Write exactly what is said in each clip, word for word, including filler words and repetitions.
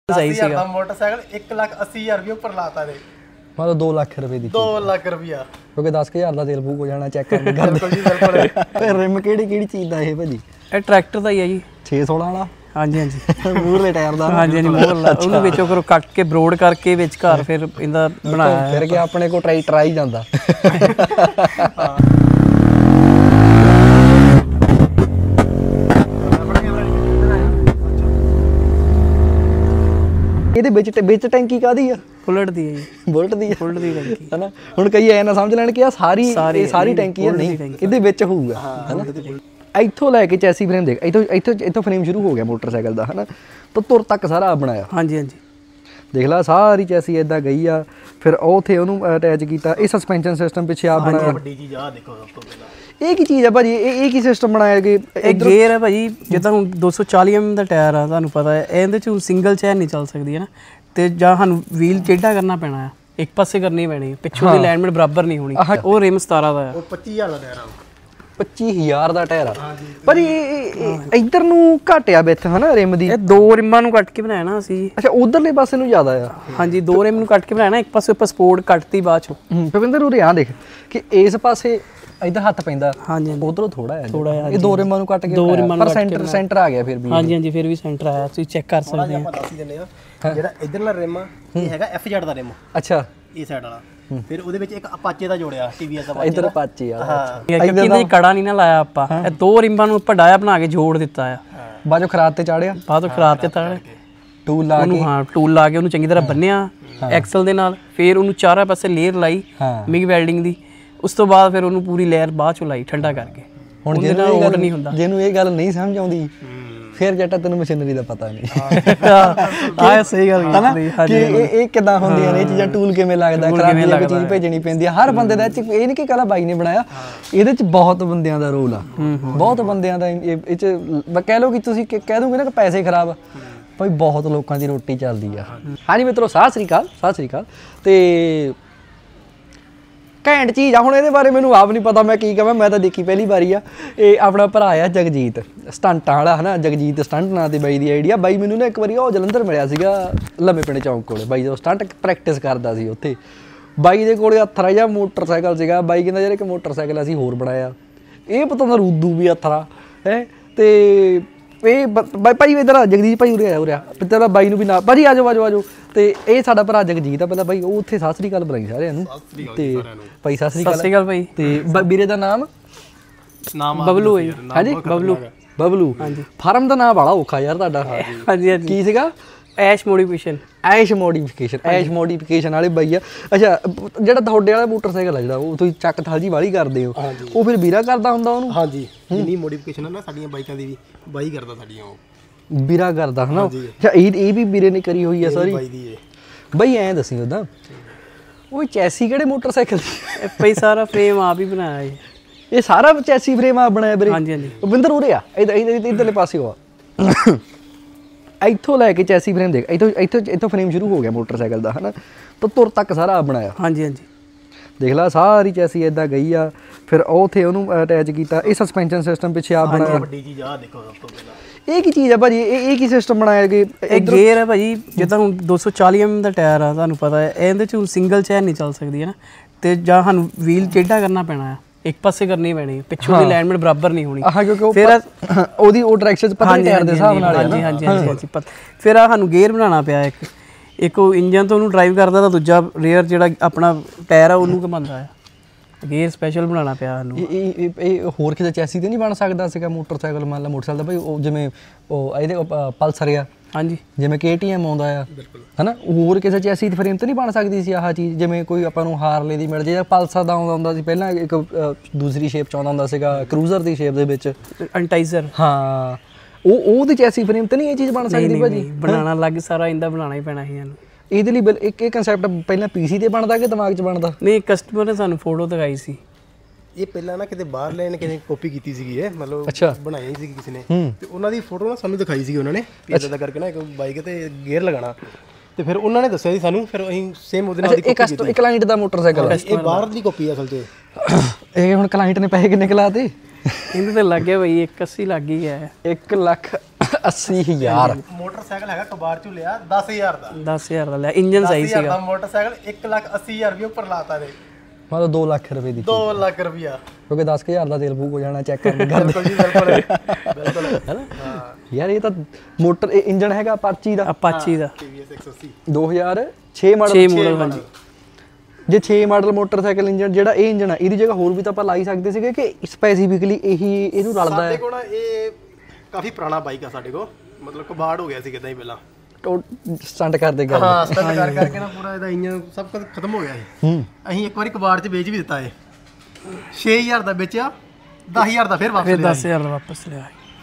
ਸਹੀ ਸੀਗਾ मोटरसाइकिल एक लाख अस्सी हजार रुपये ऊपर लाता रे मतलब दो लाख रुपए दी दो लाख रुपया क्योंकि दस हज़ार ਦਾ ਤੇਲ ਫੂਕ ਹੋ ਜਾਣਾ ਚੈੱਕ ਕਰਨ ਕਰਦੇ ਤੇ ਰਿਮ ਕਿਹੜੀ ਕਿਹੜੀ ਚੀਜ਼ ਦਾ ਇਹ ਭਾਜੀ ਇਹ ਟਰੈਕਟਰ ਦਾ ਹੀ ਹੈ ਜੀ ਛੇ ਸੋਲਾਂ ਵਾਲਾ ਹਾਂਜੀ ਹਾਂਜੀ ਮੂਹਰਲੇ ਟਾਇਰ ਦਾ ਹਾਂਜੀ ਹਾਂਜੀ ਮੋਹਰਲਾ ਉਹਨੂੰ ਵਿੱਚੋਂ ਕਰੋ ਕੱਟ ਕੇ ਬਰੋਡ ਕਰਕੇ ਵਿੱਚ ਘਰ ਫਿਰ ਇਹਦਾ ਬਣਾਇਆ ਫਿਰ ਕਿ ਆਪਣੇ ਕੋ ਟਰੈਕਟਰ ਆ ਹੀ ਜਾਂਦਾ ਇਹਦੇ ਵਿੱਚ ਵਿੱਚ ਟੈਂਕੀ ਕਾਦੀ ਆ ਬੁਲਟ ਦੀ ਹੈ ਜੀ ਬੁਲਟ ਦੀ ਬੁਲਟ ਦੀ ਟੈਂਕੀ ਹੈਨਾ ਹੁਣ ਕਈ ਐ ਨਾ ਸਮਝ ਲੈਣ ਕਿ ਆ ਸਾਰੀ ਇਹ ਸਾਰੀ ਟੈਂਕੀ ਆ ਨਹੀਂ ਇਹਦੇ ਵਿੱਚ ਹੋਊਗਾ ਹੈਨਾ ਇੱਥੋਂ ਲੈ ਕੇ ਚੈਸੀ ਫਰੇਮ ਦੇਖ ਇੱਥੋਂ ਇੱਥੋਂ ਇੱਥੋਂ ਫਰੇਮ ਸ਼ੁਰੂ ਹੋ ਗਿਆ ਮੋਟਰਸਾਈਕਲ ਦਾ ਹੈਨਾ ਤਾਂ ਤੁਰ ਤੱਕ ਸਾਰਾ ਬਣਾਇਆ ਹਾਂਜੀ ਹਾਂਜੀ ਦੇਖ ਲਾ ਸਾਰੀ ਚੈਸੀ ਇਦਾਂ ਗਈ ਆ ਫਿਰ ਉਹ ਉੱਥੇ ਉਹਨੂੰ ਅਟੈਚ ਕੀਤਾ ਇਹ ਸਸਪੈਂਸ਼ਨ ਸਿਸਟਮ ਪਿੱਛੇ ਆ ਬਣਾਇਆ ਵੱਡੀ ਚੀਜ਼ ਆ ਦੇਖੋ ਸਭ ਤੋਂ ਪਹਿਲਾਂ ਇਹ ਕੀ ਚੀਜ਼ ਆ ਭਾਜੀ ਇਹ ਇਹ ਕੀ ਸਿਸਟਮ ਬਣਾਇਆ ਕਿ ਇਹ ਗੇਅਰ ਹੈ ਭਾਜੀ ਜਿੱਦਾਂ ਹੁਣ ਦੋ ਸੌ ਚਾਲੀ ਐਮ ਦਾ ਟਾਇਰ ਆ ਤੁਹਾਨੂੰ ਪਤਾ ਹੈ ਇਹਦੇ 'ਚ ਹੁਣ ਸਿੰਗਲ ਚੈਨ ਨਹੀਂ ਚੱਲ ਸਕਦੀ ਹੈ ਨਾ ਤੇ ਜਾਂ ਸਾਨੂੰ ਵੀਲ ਟੇਢਾ ਕਰਨਾ ਪੈਣਾ ਆ ਇੱਕ ਪਾਸੇ ਕਰਨੀ ਪੈਣੀ ਪਿੱਛੋਂ ਦੀ ਅਲਾਈਨਮੈਂਟ ਬਰਾਬਰ ਨਹੀਂ ਹੋਣੀ ਉਹ ਰਿਮ ਸਤਾਰਾਂ ਦਾ ਆ ਉਹ ਪੱਚੀ ਹਜ਼ਾਰ ਦਾ ਟਾਇਰ ਆ ਪੱਚੀ ਹਜ਼ਾਰ ਦਾ ਟਾਇਰ ਆ ਪਰ ਇਹ ਇੱਧਰ ਨੂੰ ਘਟਿਆ ਵਿੱਥ ਹਨਾ ਰਿਮ ਦੀ ਇਹ ਦੋ ਰਿਮਾਂ ਨੂੰ ਕੱਟ ਕੇ ਬਣਾਇਆ ਨਾ ਅਸੀਂ ਅੱਛਾ ਉਧਰਲੇ ਪਾਸੇ ਨੂੰ ਜ਼ਿਆਦਾ ਆ ਹਾਂਜੀ ਦੋ ਰਿਮ ਨੂੰ ਕੱਟ ਕੇ ਬਣਾਇਆ ਨਾ ਇੱਕ ਪਾਸੇ ਉੱਪਰ ਸਪੋਰਟ ਕੱਟਤੀ ਬਾਅਦ ਚੋਂ ਭਵਿੰਦਰ ਉਰੇ ਆ ਦੇਖ ਕਿ ਇਸ ਪਾਸੇ ਇੱਧਰ ਹੱਥ ਪੈਂਦਾ ਹਾਂਜੀ ਉਧਰੋਂ ਥੋੜਾ ਹੈ ਥੋੜਾ ਇਹ ਦੋ ਰਿਮਾਂ ਨੂੰ ਕੱਟ ਕੇ ਦੋ ਰਿਮਾਂ ਨੂੰ ਪਰ ਸੈਂਟਰ ਸੈਂਟਰ ਆ ਗਿਆ ਫਿਰ ਵੀ ਹਾਂਜੀ ਹਾਂਜੀ ਫਿਰ ਵੀ ਸੈਂਟਰ ਆਇਆ ਤੁਸੀਂ ਚੈੱਕ ਕਰ ਸਕਦੇ ਹੋ ਆਪਾਂ ਦੱਸ ਹੀ ਦਿੰਦੇ ਆ ਜਿਹੜਾ ਇਧਰਲਾ ਰਿਮ ਆ ਇਹ ਹੈਗਾ ਐਫ ਜ਼ੈਡ ਦਾ ਰਿਮ ਅੱਛਾ ਇਹ ਸਾਈਡ ਵਾਲਾ ਫਿਰ ਉਹਦੇ ਵਿੱਚ ਇੱਕ ਅਪਾਚੇ ਦਾ ਜੋੜਿਆ ਟੀਵੀਐਸ ਦਾ ਇੱਧਰ ਪਾਚੇ ਆ ਹਾਂ ਕਿਉਂਕਿ ਇਹਦੇ ਕੜਾ ਨਹੀਂ ਨਾ ਲਾਇਆ ਆਪਾਂ ਇਹ ਦੋ ਰਿਮਾਂ ਨੂੰ ਉੱਪਰ ਡਾਇਆ ਬਣਾ ਕੇ ਜੋੜ ਦਿੱਤਾ ਆ ਬਾਜੋ ਖਰਾਤ ਤੇ ਚਾੜਿਆ ਬਾਅਦ ਉਹ ਖਰਾਬ ਤੇ ਤਾਂ ਟੂਲ ਲਾ ਉਹਨੂੰ ਹਾਂ ਟੂਲ ਲਾ ਕੇ ਉਹਨੂੰ ਚੰਗੀ ਤਰ੍ਹਾਂ ਬੰਨਿਆ ਐਕਸਲ ਦੇ ਨਾਲ ਫਿਰ ਉਹਨੂੰ ਚਾਰਾਂ ਪਾਸੇ ਲੇਅਰ ਲਾਈ ਮਿਗ ਵੈਲਡਿੰਗ ਦੀ ਉਸ ਤੋਂ ਬਾਅਦ ਫਿਰ ਉਹਨੂੰ ਪੂਰੀ ਲੇਅਰ ਬਾਅਦ ਚੋਂ ਲਾਈ ਠੰਡਾ ਕਰਕੇ ਹੁਣ ਜਿਹਨੂੰ ਇਹ ਗੱਲ ਨਹੀਂ ਹੁੰਦਾ ਜਿਹਨੂੰ ਇਹ ਗੱਲ ਨਹੀਂ ਸਮਝ ਆਉਂਦੀ ਫਿਰ ਜੱਟਾ ਤੈਨੂੰ ਮਸ਼ੀਨਰੀ ਦਾ ਪਤਾ ਨਹੀਂ ਆਹ ਸਹੀ ਗੱਲ ਹੈ ਕਿ ਇਹ ਇਹ ਕਿਦਾਂ ਹੁੰਦੀਆਂ ਨੇ ਇਹ ਚੀਜ਼ਾਂ ਟੂਲ ਕਿਵੇਂ ਲੱਗਦਾ ਖਰਾਬੀ ਵਾਲੀ ਚੀਜ਼ ਭੇਜਣੀ ਪੈਂਦੀ ਹੈ ਹਰ ਬੰਦੇ ਦਾ ਇਹ ਨਹੀਂ ਕਿ ਕੱਲਾ ਬਾਈ ਨੇ ਬਣਾਇਆ ਇਹਦੇ ਚ ਬਹੁਤ ਬੰਦਿਆਂ ਦਾ ਰੋਲ ਆ ਬਹੁਤ ਬੰਦਿਆਂ ਦਾ ਇਹ ਚ ਕਹਿ ਲਓ ਕਿ ਤੁਸੀਂ ਕਹਿ ਦੋਗੇ ਨਾ ਕਿ ਪੈਸੇ ਖਰਾਬ ਭਾਈ ਬਹੁਤ ਲੋਕਾਂ ਦੀ ਰੋਟੀ ਚੱਲਦੀ ਆ ਹਾਂਜੀ ਮਿੱਤਰੋ ਸਤਿ ਸ੍ਰੀ ਅਕਾਲ ਸਤਿ ਸ੍ਰੀ ਅਕਾਲ ਤੇ ਘੈਂਟ ਚੀਜ਼ ਆ ਹੁਣ ਇਹਦੇ ਬਾਰੇ ਮੈਨੂੰ ਆਪ ਨਹੀਂ ਪਤਾ ਮੈਂ ਕੀ ਕਹਾਂ ਮੈਂ ਤਾਂ ਦੇਖੀ ਪਹਿਲੀ ਵਾਰੀ ਆ ਇਹ ਆਪਣਾ ਭਰਾ ਆ ਜਗਜੀਤ ਸਟੰਟਾਂ ਵਾਲਾ ਹਨਾ ਜਗਜੀਤ ਸਟੰਟ ਨਾਂ ਤੇ ਬਾਈ ਦੀ ਆਈਡੀਆ ਬਾਈ ਮੈਨੂੰ ਨਾ ਇੱਕ ਵਾਰੀ ਉਹ ਜਲੰਧਰ ਮਿਲਿਆ ਸੀਗਾ ਲੰਮੇ ਪਿੰਡ ਚੌਂਕ ਕੋਲੇ ਬਾਈ ਜਦੋਂ ਸਟੰਟ ਪ੍ਰੈਕਟਿਸ ਕਰਦਾ ਸੀ ਉੱਥੇ ਬਾਈ ਦੇ ਕੋਲੇ ਅਥਰਾ ਜਿਹਾ ਮੋਟਰਸਾਈਕਲ ਸੀਗਾ ਬਾਈ ਕਹਿੰਦਾ ਯਾਰ ਇੱਕ ਮੋਟਰਸਾਈਕਲ ਅਸੀਂ ਹੋਰ ਬਣਾਇਆ ਇਹ ਪਤਾ ਨਾ ਰੂਦੂ ਵੀ ਅਥਰਾ ਹੈ ਤੇ ਇਹ ਬਾਈ ਭਾਈ ਇੱਧਰ ਜਗਦੀਪ ਭਾਈ ਉਰੇ ਆਇਆ ਉਰੇ ਆ ਬਾਈ ਨੂੰ ਵੀ ਨਾ ਭਾਜੀ ਆਜੋ ਆਜੋ ਆਜੋ ਤੇ ਇਹ ਸਾਡਾ ਭਰਾ ਜਗਜੀਤ ਆ ਪਹਿਲਾਂ ਬਾਈ ਉਹ ਉੱਥੇ ਸਤਿ ਸ੍ਰੀ ਅਕਾਲ ਬੁਲਾਈ ਸਾਰਿਆਂ ਨੂੰ ਤੇ ਭਾਈ ਸਤਿ ਸ੍ਰੀ ਅਕਾਲ ਭਾਈ ਤੇ ਵੀਰੇ ਦਾ ਨਾਮ ਨਾਮ ਬਬਲੂ ਹੈ ਹਾਂਜੀ ਬਬਲੂ ਬਬਲੂ ਹਾਂਜੀ ਫਾਰਮ ਦਾ ਨਾਮ ਬੜਾ ਔਖਾ ਯਾਰ ਤੁਹਾਡਾ ਹਾਂਜੀ ਹਾਂਜੀ ਕੀ ਸੀਗਾ ਐਸ਼ ਮੋਡੀਫਿਕੇਸ਼ਨ ਐਸ਼ ਮੋਡੀਫਿਕੇਸ਼ਨ ਐਸ਼ ਮੋਡੀਫਿਕੇਸ਼ਨ ਵਾਲੇ ਬਾਈ ਆ ਅੱਛਾ ਜਿਹੜਾ ਤੁਹਾਡੇ ਵਾਲਾ ਮੋਟਰਸਾਈਕਲ ਆ ਜਿਹੜਾ ਉਹ ਤੁਸੀਂ ਚੱਕ ਥਾਲ ਵਾਲੀ ਕਰਦੇ ਹੋ ਉਹ ਫਿਰ ਵੀਰਾ ਕਰਦਾ ਹੁੰਦਾ ਉਹਨੂੰ ਹਾਂਜੀ ਜਿੰਨੀ ਮੋਡੀਫਿਕੇਸ਼ਨ ਆ ਨਾ ਸਾਡੀਆਂ ਬਾਈਕਾਂ ਦੀ ਵੀ ਬਾਈ ਕਰਦਾ ਸਾਡੀਆਂ ਉਹ ਵੀਰਾ ਕਰਦਾ ਹਨਾ ਅੱਛਾ ਇਹ ਇਹ ਵੀ ਵੀਰੇ ਨੇ ਕਰੀ ਹੋਈ ਆ ਸਾਰੀ ਬਾਈ ਦੀ ਇਹ ਬਾਈ ਐਂ ਦੱਸੀ ਉਹਦਾ ਉਹ ਚੈਸੀ ਕਿਹੜੇ ਮੋਟਰਸਾਈਕਲ ਭਾਈ ਸਾਰਾ ਫਰੇਮ ਆਪ ਹੀ ਬਣਾਇਆ ਜੀ ਇਹ ਸਾਰਾ ਚੈਸੀ ਫਰੇਮ ਆਪ ਬਣਾਇਆ ਵੀਰੇ ਹਾਂਜੀ ਹਾਂਜੀ ਵਿੰਦਰ ਉਰੇ ਆ ਇਧਰ ਇਧਰਲੇ ਪਾਸੇ ਆ ਇੱਥੋਂ ਲੈ ਕੇ ਚੈਸੀ ਫਰੇਮ ਦੇਖ ਇੱਥੋਂ ਇੱਥੋਂ ਇੱਥੋਂ ਫਰੇਮ ਸ਼ੁਰੂ ਹੋ ਗਿਆ ਮੋਟਰਸਾਈਕਲ ਦਾ ਹਨਾ ਤਾਂ ਤੁਰ ਤੱਕ ਸਾਰਾ ਬਣਾਇਆ ਹਾਂਜੀ ਹਾਂਜੀ ਦੇਖ ਲਾ ਸਾਰੀ ਚੈਸੀ ਇਦਾਂ ਗਈ ਆ ਫਿਰ ਉਹ ਉੱਥੇ ਉਹਨੂੰ ਅਟੈਚ ਕੀਤਾ ਇਹ ਸਸਪੈਂਸ਼ਨ ਸਿਸਟਮ ਪਿੱਛੇ ਆ ਬਣਾਇਆ ਵੱਡੀ ਚੀਜ਼ ਆ ਦੇਖੋ ਸਭ ਤੋਂ ਪਹਿਲਾਂ ਇਹ ਕੀ ਚੀਜ਼ ਆ ਭਾਜੀ ਇਹ ਇਹ ਕੀ ਸਿਸਟਮ ਬਣਾਇਆ ਕਿ ਇਹ ਗੇਅਰ ਹੈ ਭਾਜੀ ਜਿੱਦਾਂ ਹੁਣ ਦੋ ਸੌ ਚਾਲੀ ਐਮ ਦਾ ਟਾਇਰ ਆ ਤੁਹਾਨੂੰ ਪਤਾ ਹੈ ਇਹਦੇ 'ਚ ਹੁਣ ਸਿੰਗਲ ਚੈਨ ਨਹੀਂ ਚੱਲ ਸਕਦੀ ਹੈ ਨਾ ਤੇ ਜਾਂ ਸਾਨੂੰ ਵੀਲ ਟੇਢਾ ਕਰਨਾ ਪੈਣਾ ਆ ਇੱਕ ਪਾਸੇ ਕਰਨੀ ਪੈਣੀ ਪਿੱਛੋਂ ਦੀ ਅਲਾਈਨਮੈਂਟ ਬਰਾਬਰ ਨਹੀਂ ਹੋਣੀ ਆਹ ਕਿਉਂਕਿ ਫਿਰ ਉਹਦੀ ਉਹ ਡਾਇਰੈਕਸ਼ਨ ਪਤਾ ਨਹੀਂ ਟਾਇਰ ਦੇ ਹਿਸਾਬ ਨਾਲ ਹਾਂਜੀ ਹਾਂਜੀ ਹਾਂਜੀ ਫਿਰ ਆ ਸਾਨੂੰ ਗੇਅਰ ਬਣਾਉਣਾ ਪਿਆ ਇੱਕ ਇੱਕ ਉਹ ਇੰਜਨ ਤੋਂ ਉਹਨੂੰ ਡਰਾਈਵ ਕਰਦਾ ਤਾਂ ਦੂਜਾ ਰੇਅਰ ਜਿਹੜਾ ਆਪਣਾ ਟਾਇਰ ਆ ਉਹਨੂੰ ਘੁਮਾਉਂਦਾ ਆ ਗੇਅਰ ਸਪੈਸ਼ਲ ਬਣਾਉਣਾ ਪਿਆ ਸਾਨੂੰ ਇਹ ਇਹ ਹੋਰ ਕਿਸੇ ਚੈਸੀ ਤੇ ਨਹੀਂ ਬਣ ਸਕਦਾ ਸੀਗਾ ਮੋਟਰਸਾਈਕਲ ਮੰਨ ਲਾ ਮੋਟਰਸਾਈਕਲ ਦਾ ਭਾਈ ਉਹ ਜਿਵੇਂ ਉਹ ਇਹਦੇ ਪਲਸਰ ਆ ਹਾਂਜੀ ਜਿਵੇਂ ਕੇ ਟੀ ਐਮ ਆਉਂਦਾ ਆ ਹਨਾ ਹੋਰ ਕਿਸੇ ਚੈਸੀ ਦੀ ਫਰੇਮ ਤੇ ਨਹੀਂ ਬਣ ਸਕਦੀ ਸੀ ਆਹ ਚੀਜ਼ ਜਿਵੇਂ ਕੋਈ ਆਪਾਂ ਨੂੰ ਹਾਰਲੇ ਦੀ ਮਿਲ ਜੇ ਜਾਂ ਪਲਸਰ ਦਾ ਆਉਂਦਾ ਹੁੰਦਾ ਸੀ ਪਹਿਲਾਂ ਇੱਕ ਦੂਸਰੀ ਸ਼ੇਪ ਚ ਆਉਂਦਾ ਹੁੰਦਾ ਸੀਗਾ ਕਰੂਜ਼ਰ ਦੀ ਸ਼ੇਪ ਦੇ ਵਿੱਚ ਅੰਟਾਈਜ਼ਰ ਹਾਂ ਉਹ ਉਹਦੀ ਚੈਸੀ ਫਰੇਮ ਤੇ ਨਹੀਂ ਇਹ ਚੀਜ਼ ਬਣ ਸਕਦੀ ਭਾਜੀ ਬਣਾਉਣਾ ਲੱਗ ਸਾਰਾ ਇਹਦਾ ਬਣਾਉਣਾ ਹੀ ਪੈਣਾ ਸੀ ਇਹਨੂੰ ਇਹਦੇ ਲਈ ਇੱਕ ਇਹ ਕਨਸੈਪਟ ਪਹਿਲਾਂ ਪੀਸੀ ਤੇ ਬਣਦਾ ਕਿ ਦਿਮਾਗ 'ਚ ਬਣਦਾ ਨਹੀਂ ਕਸਟਮਰ ਨੇ ਸਾਨੂੰ ਫੋਟੋ ਦਿਖਾਈ ਸੀ ਇਹ ਪਹਿਲਾਂ ਨਾ ਕਿਤੇ ਬਾਹਰ ਲੈਣ ਕਿਸੇ ਕਾਪੀ ਕੀਤੀ ਸੀਗੀ ਇਹ ਮਤਲਬ ਬਣਾਈ ਸੀ ਕਿਸੇ ਨੇ ਤੇ ਉਹਨਾਂ ਦੀ ਫੋਟੋ ਨਾ ਸਾਨੂੰ ਦਿਖਾਈ ਸੀ ਉਹਨਾਂ ਨੇ ਇਦਾਂ ਕਰਕੇ ਨਾ ਇੱਕ ਬਾਈਕ ਤੇ ਗੇਅਰ ਲਗਾਉਣਾ ਤੇ ਫਿਰ ਉਹਨਾਂ ਨੇ ਦੱਸਿਆ ਸੀ ਸਾਨੂੰ ਫਿਰ ਅਸੀਂ ਸੇਮ ਉਹਦੇ ਨਾਲ ਦੀ ਕਾਪੀ ਕੀਤੀ ਇੱਕ ਕਲਾਇੰਟ ਦਾ ਮੋਟਰਸਾਈਕਲ ਇਹ ਬਾਹਰ ਦੀ ਕਾਪੀ ਅਸਲ 'ਚ ਇਹ ਹੁਣ ਕਲਾਇੰਟ ਨੇ ਪੈਸੇ ਕਿੰਨੇ ਕਲਾਤੇ ਇਹਦੇ ਤੇ ਲੱਗ ਗਿਆ ਬਈ ਇੱਕ ਅੱਸੀ ਲੱਗ ਹੀ ਹੈ ਇੱਕ ਲੱਖ ਅੱਸੀ ਹਜ਼ਾਰ ਮੋਟਰਸਾਈਕਲ ਹੈਗਾ ਕਬਾੜ ਚੋਂ ਲਿਆ ਦਸ ਹਜ਼ਾਰ ਦਾ ਦਸ ਹਜ਼ਾਰ ਦਾ ਲਿਆ ਇੰਜਨ ਸਹੀ ਦਸ ਹਜ਼ਾਰ ਸੀਗਾ ਦਾ ਮੋਟਰਸਾਈਕਲ ਇੱਕ ਲੱਖ ਅੱਸੀ ਹਜ਼ਾਰ ਰੁਪਏ ਉੱਪਰ ਲਾਤਾ ਨੇ ਮਤਲਬ ਦੋ ਲੱਖ ਰੁਪਏ ਦੀ ਦੋ ਲੱਖ ਰੁਪਇਆ ਕਿਉਂਕਿ ਦਸ ਹਜ਼ਾਰ ਦਾ ਤੇਲ ਫੂਕ ਹੋ ਜਾਣਾ ਚੈੱਕ ਕਰਨ ਕਰਦੇ ਬਿਲਕੁਲ ਜੀ ਬਿਲਕੁਲ ਬਿਲਕੁਲ ਹੈਨਾ ਯਾਰ ਇਹ ਤਾਂ ਮੋਟਰ ਇੰਜਨ ਹੈਗਾ ਅਪਾਚੀ ਦਾ ਅਪਾਚੀ ਦਾ ਟੀਵੀਐਸ ਇੱਕ ਸੌ ਅੱਸੀ ਦੋ ਹਜ਼ਾਰ ਛੇ ਮਾਡਲ ਛੇ ਮਾਡਲ ਹਾਂਜੀ ਜੇ ਛੇ ਮਾਡਲ ਮੋਟਰਸਾਈਕਲ ਇੰਜਨ ਜਿਹੜਾ ਇਹ ਇੰਜਨ ਆ ਇਹਦੀ ਜਗ੍ਹਾ ਹੋਰ ਵੀ ਤਾਂ ਆਪਾਂ ਲਾਈ ਸਕਦੇ ਸੀਗੇ ਕਿ ਸਪੈਸੀਫਿਕਲੀ ਇਹੀ ਇਹਨੂੰ ਰਲਦਾ ਸਾਡੇ ਹੈ ਕੋਲ ਨਾ ਇਹ ਕਾਫੀ ਪੁਰਾਣਾ ਬਾਈਕ ਆ ਸਾਡੇ ਕੋਲ ਮਤਲਬ ਕਬਾੜ ਹੋ ਗਿਆ ਸੀ ਕਿਦਾਂ ਹੀ ਪਹਿਲਾਂ ਸਟੰਟ ਕਰਦੇ ਗੱਲ ਹਾਂ ਸਟੰਟ ਕਰ ਕਰਕੇ ਨਾ ਪੂਰਾ ਇਹਦਾ ਇੰਜਨ ਸਭ ਕੁਝ ਖਤਮ ਹੋ ਗਿਆ ਸੀ ਹੂੰ ਅਸੀਂ ਇੱਕ ਵਾਰੀ ਕਬਾੜ 'ਚ ਵੇਚ ਵੀ ਦਿੱਤਾ ਇਹ ਛੇ ਹਜ਼ਾਰ ਦਾ ਵੇਚਿਆ ਦਸ ਹਜ਼ਾਰ ਦਾ ਫਿਰ ਵਾਪਸ ਫਿਰ ਲਿਆ ਦਸ ਹਜ਼ਾਰ ਦਾ ਵਾਪਸ ਲਿਆ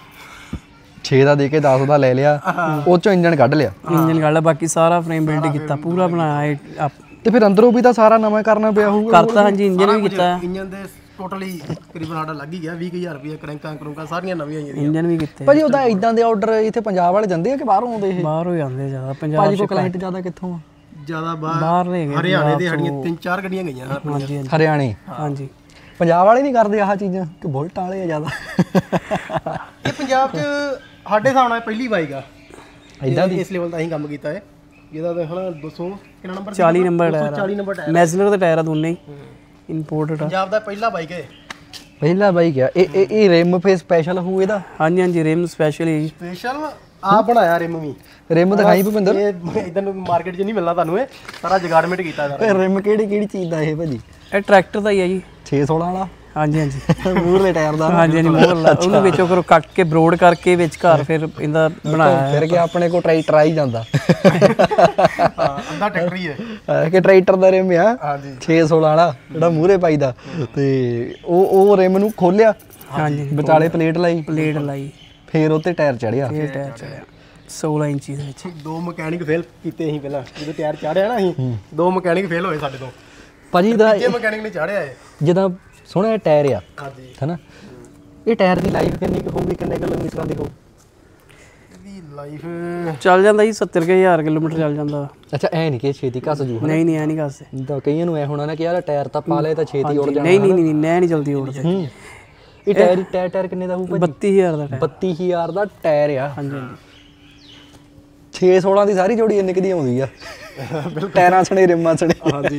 ਛੇ ਦਾ ਦੇ ਕੇ ਦਸ ਦਾ ਲੈ ਲਿਆ ਉਹ ਚੋਂ ਇੰਜਨ ਕੱਢ ਲਿਆ ਇੰਜਨ ਗੱਲ ਬਾਕੀ ਸਾਰਾ ਫਰੇਮ ਬਿਲਡ ਕੀਤਾ ਪੂਰਾ ਬਣਾਇਆ ਇਹ ਆਪ- ਤੇ ਫਿਰ ਅੰਦਰੋਂ ਵੀ ਤਾਂ ਸਾਰਾ ਨਵਾਂ ਕਰਨਾ ਪਿਆ ਹੋਊਗਾ ਕਰਤਾ ਹਾਂਜੀ ਇੰਜਨ ਵੀ ਕੀਤਾ ਇੰਜਨ ਦੇ ਟੋਟਲੀ ਤਕਰੀਬਨ ਸਾਡਾ ਲੱਗ ਹੀ ਗਿਆ ਵੀਹ ਹਜ਼ਾਰ ਰੁਪਏ ਕਰੰਕਾਂ ਕਰੂੰਕਾਂ ਸਾਰੀਆਂ ਨਵੀਆਂ ਆਈਆਂ ਦੀਆਂ ਇੰਜਨ ਵੀ ਕੀਤੇ ਭਾਜੀ ਉਹਦਾ ਇਦਾਂ ਦੇ ਆਰਡਰ ਇੱਥੇ ਪੰਜਾਬ ਵਾਲੇ ਜਾਂਦੇ ਆ ਕਿ ਬਾਹਰੋਂ ਆਉਂਦੇ ਇਹ ਬਾਹਰ ਹੋ ਜਾਂਦੇ ਜ਼ਿਆਦਾ ਪੰਜਾਬ ਭਾਜੀ ਕੋ ਕਲਾਇੰਟ ਜ਼ਿਆਦਾ ਕਿੱਥੋਂ ਆ ਜਿਆਦਾ ਬਾਹਰ ਬਾਹਰ ਨੇ ਹੈਗੇ ਹਰਿਆਣੇ ਦੇ ਸਾਡੀਆਂ ਤਿੰਨ ਚਾਰ ਗੱਡੀਆਂ ਗਈਆਂ ਆਪਣੀਆਂ। ਹਾਂਜੀ ਹਾਂਜੀ ਹਰਿਆਣੇ ਹਾਂਜੀ ਪੰਜਾਬ ਵਾਲੇ ਨਹੀਂ ਕਰਦੇ ਆਹ ਚੀਜ਼ਾਂ ਕਿ ਬੁਲਟ ਵਾਲੇ ਆ ਜ਼ਿਆਦਾ ਇਹ ਪੰਜਾਬ 'ਚ ਸਾਡੇ ਹਿਸਾਬ ਨਾਲ ਪਹਿਲੀ ਬਾਈਕ ਆ ਇਦਾਂ ਦੀ ਇਸ ਲੈਵਲ ਦਾ ਅਸੀਂ ਕੰਮ ਕੀਤਾ ਹੈ ਜਿਹਦਾ ਦੇਖਣਾ ਦੋ ਸੌ ਕਿੰਨਾ ਨੰਬਰ ਸੀ? ਚਾਲੀ ਨੰਬਰ ਟਾਇਰ ਚਾਲੀ ਨੰਬਰ ਟਾਇਰ ਮੈਜ਼ਨਰ ਦੇ ਟਾਇਰ ਆ ਦੋਨੇ ਹੀ ਇੰਪੋਰਟਡ ਆ ਪੰਜਾਬ ਦਾ ਪਹਿਲਾ ਬਾਈਕ ਹੈ ਪਹਿਲਾ ਬਾਈਕ ਆ ਇਹ ਇਹ ਇਹ ਰਿਮ ਫੇ ਸਪੈਸ਼ਲ ਹੋਊ ਇਹਦਾ ਹਾਂਜੀ ਹਾਂਜੀ ਰਿਮ ਸਪੈਸ਼ਲ ਹੀ ਸਪੈਸ਼ਲ ਆ ਬਣਾਇਆ ਰਿਮ ਵੀ ਰਿਮ ਦਿਖਾਈ ਭੁਪਿੰਦਰ ਇਹ ਇਦਾਂ ਨੂੰ ਮਾਰਕੀਟ 'ਚ ਨਹੀਂ ਮਿਲਣਾ ਤੁਹਾਨੂੰ ਇਹ ਸਾਰਾ ਜਗਾਰਮੈਂਟ ਕੀਤਾ ਇਹਦਾ ਰਿਮ ਕਿਹੜੀ ਕਿਹੜੀ ਚੀਜ਼ ਦਾ ਇਹ ਭਾਜੀ ਇਹ ਟਰੈਕਟਰ ਦਾ ਹੀ ਆ ਜੀ ਛੇ ਸੋਲਾਂ ਵਾਲਾ ਹਾਂਜੀ ਹਾਂਜੀ ਮੂਹਰਲੇ ਟਾਇਰ ਦਾ ਹਾਂਜੀ ਹਾਂਜੀ ਮੋਹਰ ਲਾ ਉਹਨੂੰ ਵਿੱਚੋਂ ਕਰੋ ਕੱਟ ਕੇ ਬਰੋਡ ਕਰਕੇ ਵਿੱਚ ਘਰ ਫਿਰ ਇਹਦਾ ਬਣਾਇਆ ਫਿਰ ਕਿ ਆਪਣੇ ਕੋ ਟਰੈਕਟਰ ਆ ਹੀ ਜਾਂਦਾ ਹਾਂ ਅੰਦਾ ਟਰੈਕਟਰ ਹੀ ਹੈ ਅਹ ਕਿ ਟਰੈਕਟਰ ਦਾ ਰਿਮ ਆ ਹਾਂਜੀ ਛੇ ਸੋਲਾਂ ਵਾਲਾ ਜਿਹੜਾ ਮੂਹਰੇ ਪਾਈਦਾ ਤੇ ਉਹ ਉਹ ਰਿਮ ਨੂੰ ਖੋਲਿਆ ਹਾਂਜੀ ਵਿਚਾਲੇ ਪਲੇਟ ਲਾਈ ਪਲੇਟ ਲਾਈ ਫੇਰ ਉੱਤੇ ਟਾਇਰ ਚੜਿਆ ਇਹ ਟਾਇਰ ਚੜਿਆ ਸੋਲਾਂ ਇੰਚੀ ਦੇ ਵਿੱਚ ਦੋ ਮਕੈਨਿਕ ਫੇਲ ਕੀਤੇ ਅਸੀਂ ਪਹਿਲਾਂ ਜਦੋਂ ਟਾਇਰ ਚਾੜਿਆ ਨਾ ਅਸੀਂ ਦੋ ਮਕੈਨਿਕ ਫੇਲ ਹੋਏ ਸਾਡੇ ਤੋਂ ਭਾਜੀ ਦਾ ਤੀਜੇ ਮਕੈਨਿਕ ਨੇ ਚਾੜਿਆ ਹੈ ਜਿੱਦਾਂ ਸੋਹਣਾ ਟਾਇਰ ਆ ਹਾਂਜੀ ਹੈਨਾ ਇਹ ਟਾਇਰ ਦੀ ਲਾਈਫ ਕਿੰਨੀ ਕੁ ਹੋਊਗੀ ਕਿੰਨੇ ਕਿਲੋਮੀਟਰਾਂ ਦੀ ਹੋਊ ਇਹਦੀ ਲਾਈਫ ਚੱਲ ਜਾਂਦਾ ਜੀ ਸੱਤਰ ਕੁ ਹਜ਼ਾਰ ਕਿਲੋਮੀਟਰ ਚੱਲ ਜਾਂਦਾ ਅੱਛਾ ਐ ਨਹੀਂ ਕਿ ਛੇਤੀ ਘਸ ਜੂ ਨਹੀਂ ਨਹੀਂ ਐ ਨਹੀਂ ਕਰਦੇ ਤਾਂ ਕਈਆਂ ਨੂੰ ਐ ਹੋਣਾ ਨਾ ਕਿ ਯਾਰ ਟਾਇਰ ਤਾਂ ਪਾ ਲਏ ਤਾਂ ਛੇਤੀ ਉੜ ਜਾਣਾ ਨਹੀਂ ਨਹੀਂ ਨਹੀਂ ਨੈ ਨਹੀਂ ਜਲਦੀ ਉੜਦੇ ਹੂੰ ਇਹ ਟਾਇਰ ਟਾਇਰ ਟਾਇਰ ਕਿੰਨੇ ਦਾ ਹੋਊ ਭਾਜੀ ਬੱਤੀ ਹਜ਼ਾਰ ਦਾ ਟਾਇਰ ਬੱਤੀ ਹਜ਼ਾਰ ਦਾ ਟਾਇਰ ਆ ਹਾਂਜੀ ਹਾਂਜੀ ਛੇ ਸੋਲਾਂ ਦੀ ਸਾਰੀ ਜੋੜੀ ਇੰਨੇ ਕਦੀ ਆਉਂਦੀ ਆ ਟਾਇਰਾਂ ਸਣੇ ਰਿਮਾਂ ਸਣੇ ਹਾਂਜੀ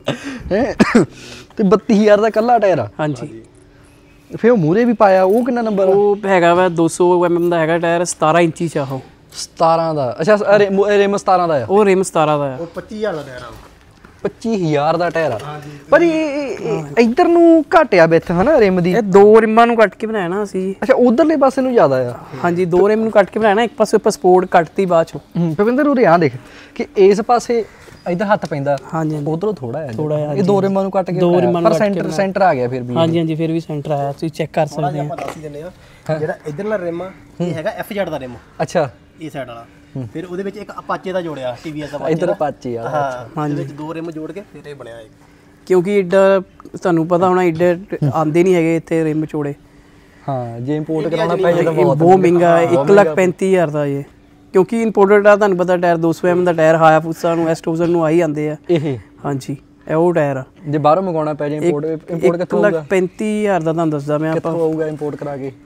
ਤੇ ਬੱਤੀ ਹਜ਼ਾਰ ਦਾ ਕੱਲਾ ਟਾਇਰ ਆ ਹਾਂਜੀ ਫਿਰ ਉਹ ਮੂਰੇ ਵੀ ਪਾਇਆ ਉਹ ਕਿੰਨਾ ਨੰਬਰ ਆ ਉਹ ਹੈਗਾ ਵਾ ਦੋ ਸੌ ਐਮਐਮ ਦਾ ਹੈਗਾ ਟਾਇਰ ਸਤਾਰਾਂ ਇੰਚੀ ਚ ਆ ਉਹ ਸਤਾਰਾਂ ਦਾ ਅੱਛਾ ਰਿਮ ਸਤਾਰਾਂ ਦਾ ਆ ਉਹ ਰਿਮ ਸਤਾਰਾਂ ਦਾ ਆ ਉਹ ਪੱਚੀ ਹਜ਼ਾਰ ਦਾ ਟਾਇਰ ਆ ਪੱਚੀ ਹਜ਼ਾਰ ਦਾ ਟਾਇਰ ਆ ਪਰ ਇਹ ਇੱਧਰ ਨੂੰ ਘਟਿਆ ਵਿੱਥ ਹਨਾ ਰਿਮ ਦੀ ਇਹ ਦੋ ਰਿਮਾਂ ਨੂੰ ਕੱਟ ਕੇ ਬਣਾਇਆ ਨਾ ਅਸੀਂ ਅੱਛਾ ਉਧਰਲੇ ਪਾਸੇ ਨੂੰ ਜ਼ਿਆਦਾ ਆ ਹਾਂਜੀ ਦੋ ਰਿਮ ਨੂੰ ਕੱਟ ਕੇ ਬਣਾਇਆ ਨਾ ਇੱਕ ਪਾਸੇ ਆਪਾਂ ਸਪੋਰਟ ਕੱਟਤੀ ਬਾਅਦ ਚੋਂ ਹੂੰ ਭਵਿੰਦਰ ਉਰੇ ਆ ਦੇਖ ਕਿ ਇਸ ਪਾਸੇ ਇੱਧਰ ਹੱਥ ਪੈਂਦਾ ਹਾਂਜੀ ਹਾਂਜੀ ਉਧਰੋਂ ਥੋੜਾ ਆ ਥੋੜਾ ਇਹ ਦੋ ਰਿਮਾਂ ਨੂੰ ਕੱਟ ਕੇ ਦੋ ਰਿਮਾਂ ਨੂੰ ਪਰ ਸੈਂਟਰ ਸੈਂਟਰ ਆ ਗਿਆ ਫਿਰ ਵੀ ਹਾਂਜੀ ਹਾਂਜੀ ਫਿਰ ਵੀ ਸੈਂਟਰ ਆਇਆ ਤੁਸੀਂ ਚੈੱਕ ਕਰ ਸਕਦੇ ਆ ਆਪਾਂ ਦੱਸ ਹੀ ਦਿੰਦੇ ਆ ਜਿਹੜਾ ਇਧਰਲਾ ਰਿਮ ਆ ਇਹ ਹੈਗਾ ਐਫ ਜ਼ੈਡ ਦਾ ਰਿਮ ਅੱਛਾ ਇਹ ਸਾਈਡ ਵਾਲਾ ਫਿਰ ਉਹਦੇ ਵਿੱਚ ਇੱਕ ਅਪਾਚੇ ਦਾ ਜੋੜਿਆ ਟੀਵੀਐਸ ਦਾ ਇੱਧਰ ਪਾਚੀ ਆ ਹਾਂ ਉਹਦੇ ਵਿੱਚ ਦੋ ਰਿਮ ਜੋੜ ਕੇ ਫਿਰ ਇਹ ਬਣਿਆ ਇੱਕ ਕਿਉਂਕਿ ਏਡਾ ਤੁਹਾਨੂੰ ਪਤਾ ਹੋਣਾ ਏਡੇ ਆਂਦੇ ਨਹੀਂ ਹੈਗੇ ਇੱਥੇ ਰਿਮ ਚੋੜੇ ਹਾਂ ਜੇ ਇੰਪੋਰਟ ਕਰਾਉਣਾ ਪੈ ਜਾਂਦਾ ਇਹ ਬਹੁਤ ਮਹਿੰਗਾ ਹੈ ਇੱਕ ਲੱਖ ਪੈਂਤੀ ਹਜ਼ਾਰ ਦਾ ਇਹ ਕਿਉਂਕਿ ਇੰਪੋਰਟਡ ਆ ਤੁਹਾਨੂੰ ਪਤਾ ਟਾਇਰ ਦੋ ਸੌ ਐਮ ਦਾ ਟਾਇਰ ਹਾਇਆਬੂਸਾ ਨੂੰ ਐਸ ਟੂ ਜ਼ੈਡ ਨੂੰ ਆਈ ਜਾਂਦੇ ਆ ਇਹ ਹਾਂਜੀ ਇਹ ਉਹ ਟਾਇਰ ਆ ਜੇ ਬਾਹਰੋਂ ਮੰਗਾਉਣਾ ਪੈ ਜੇ ਇੰਪੋਰਟ ਇੰਪੋਰਟ ਇੱਕ ਕਿੱਥੋਂ ਲੱਖ ਆਊਗਾ ਪੈਂਤੀ ਹਜ਼ਾਰ ਦਾ ਤੁਹਾਨੂੰ ਦੱਸਦਾ ਮੈਂ ਆਪਾਂ ਕਿੱਥੋਂ ਆਊਗਾ ਇੰਪੋਰਟ ਕਰਾ ਕੇ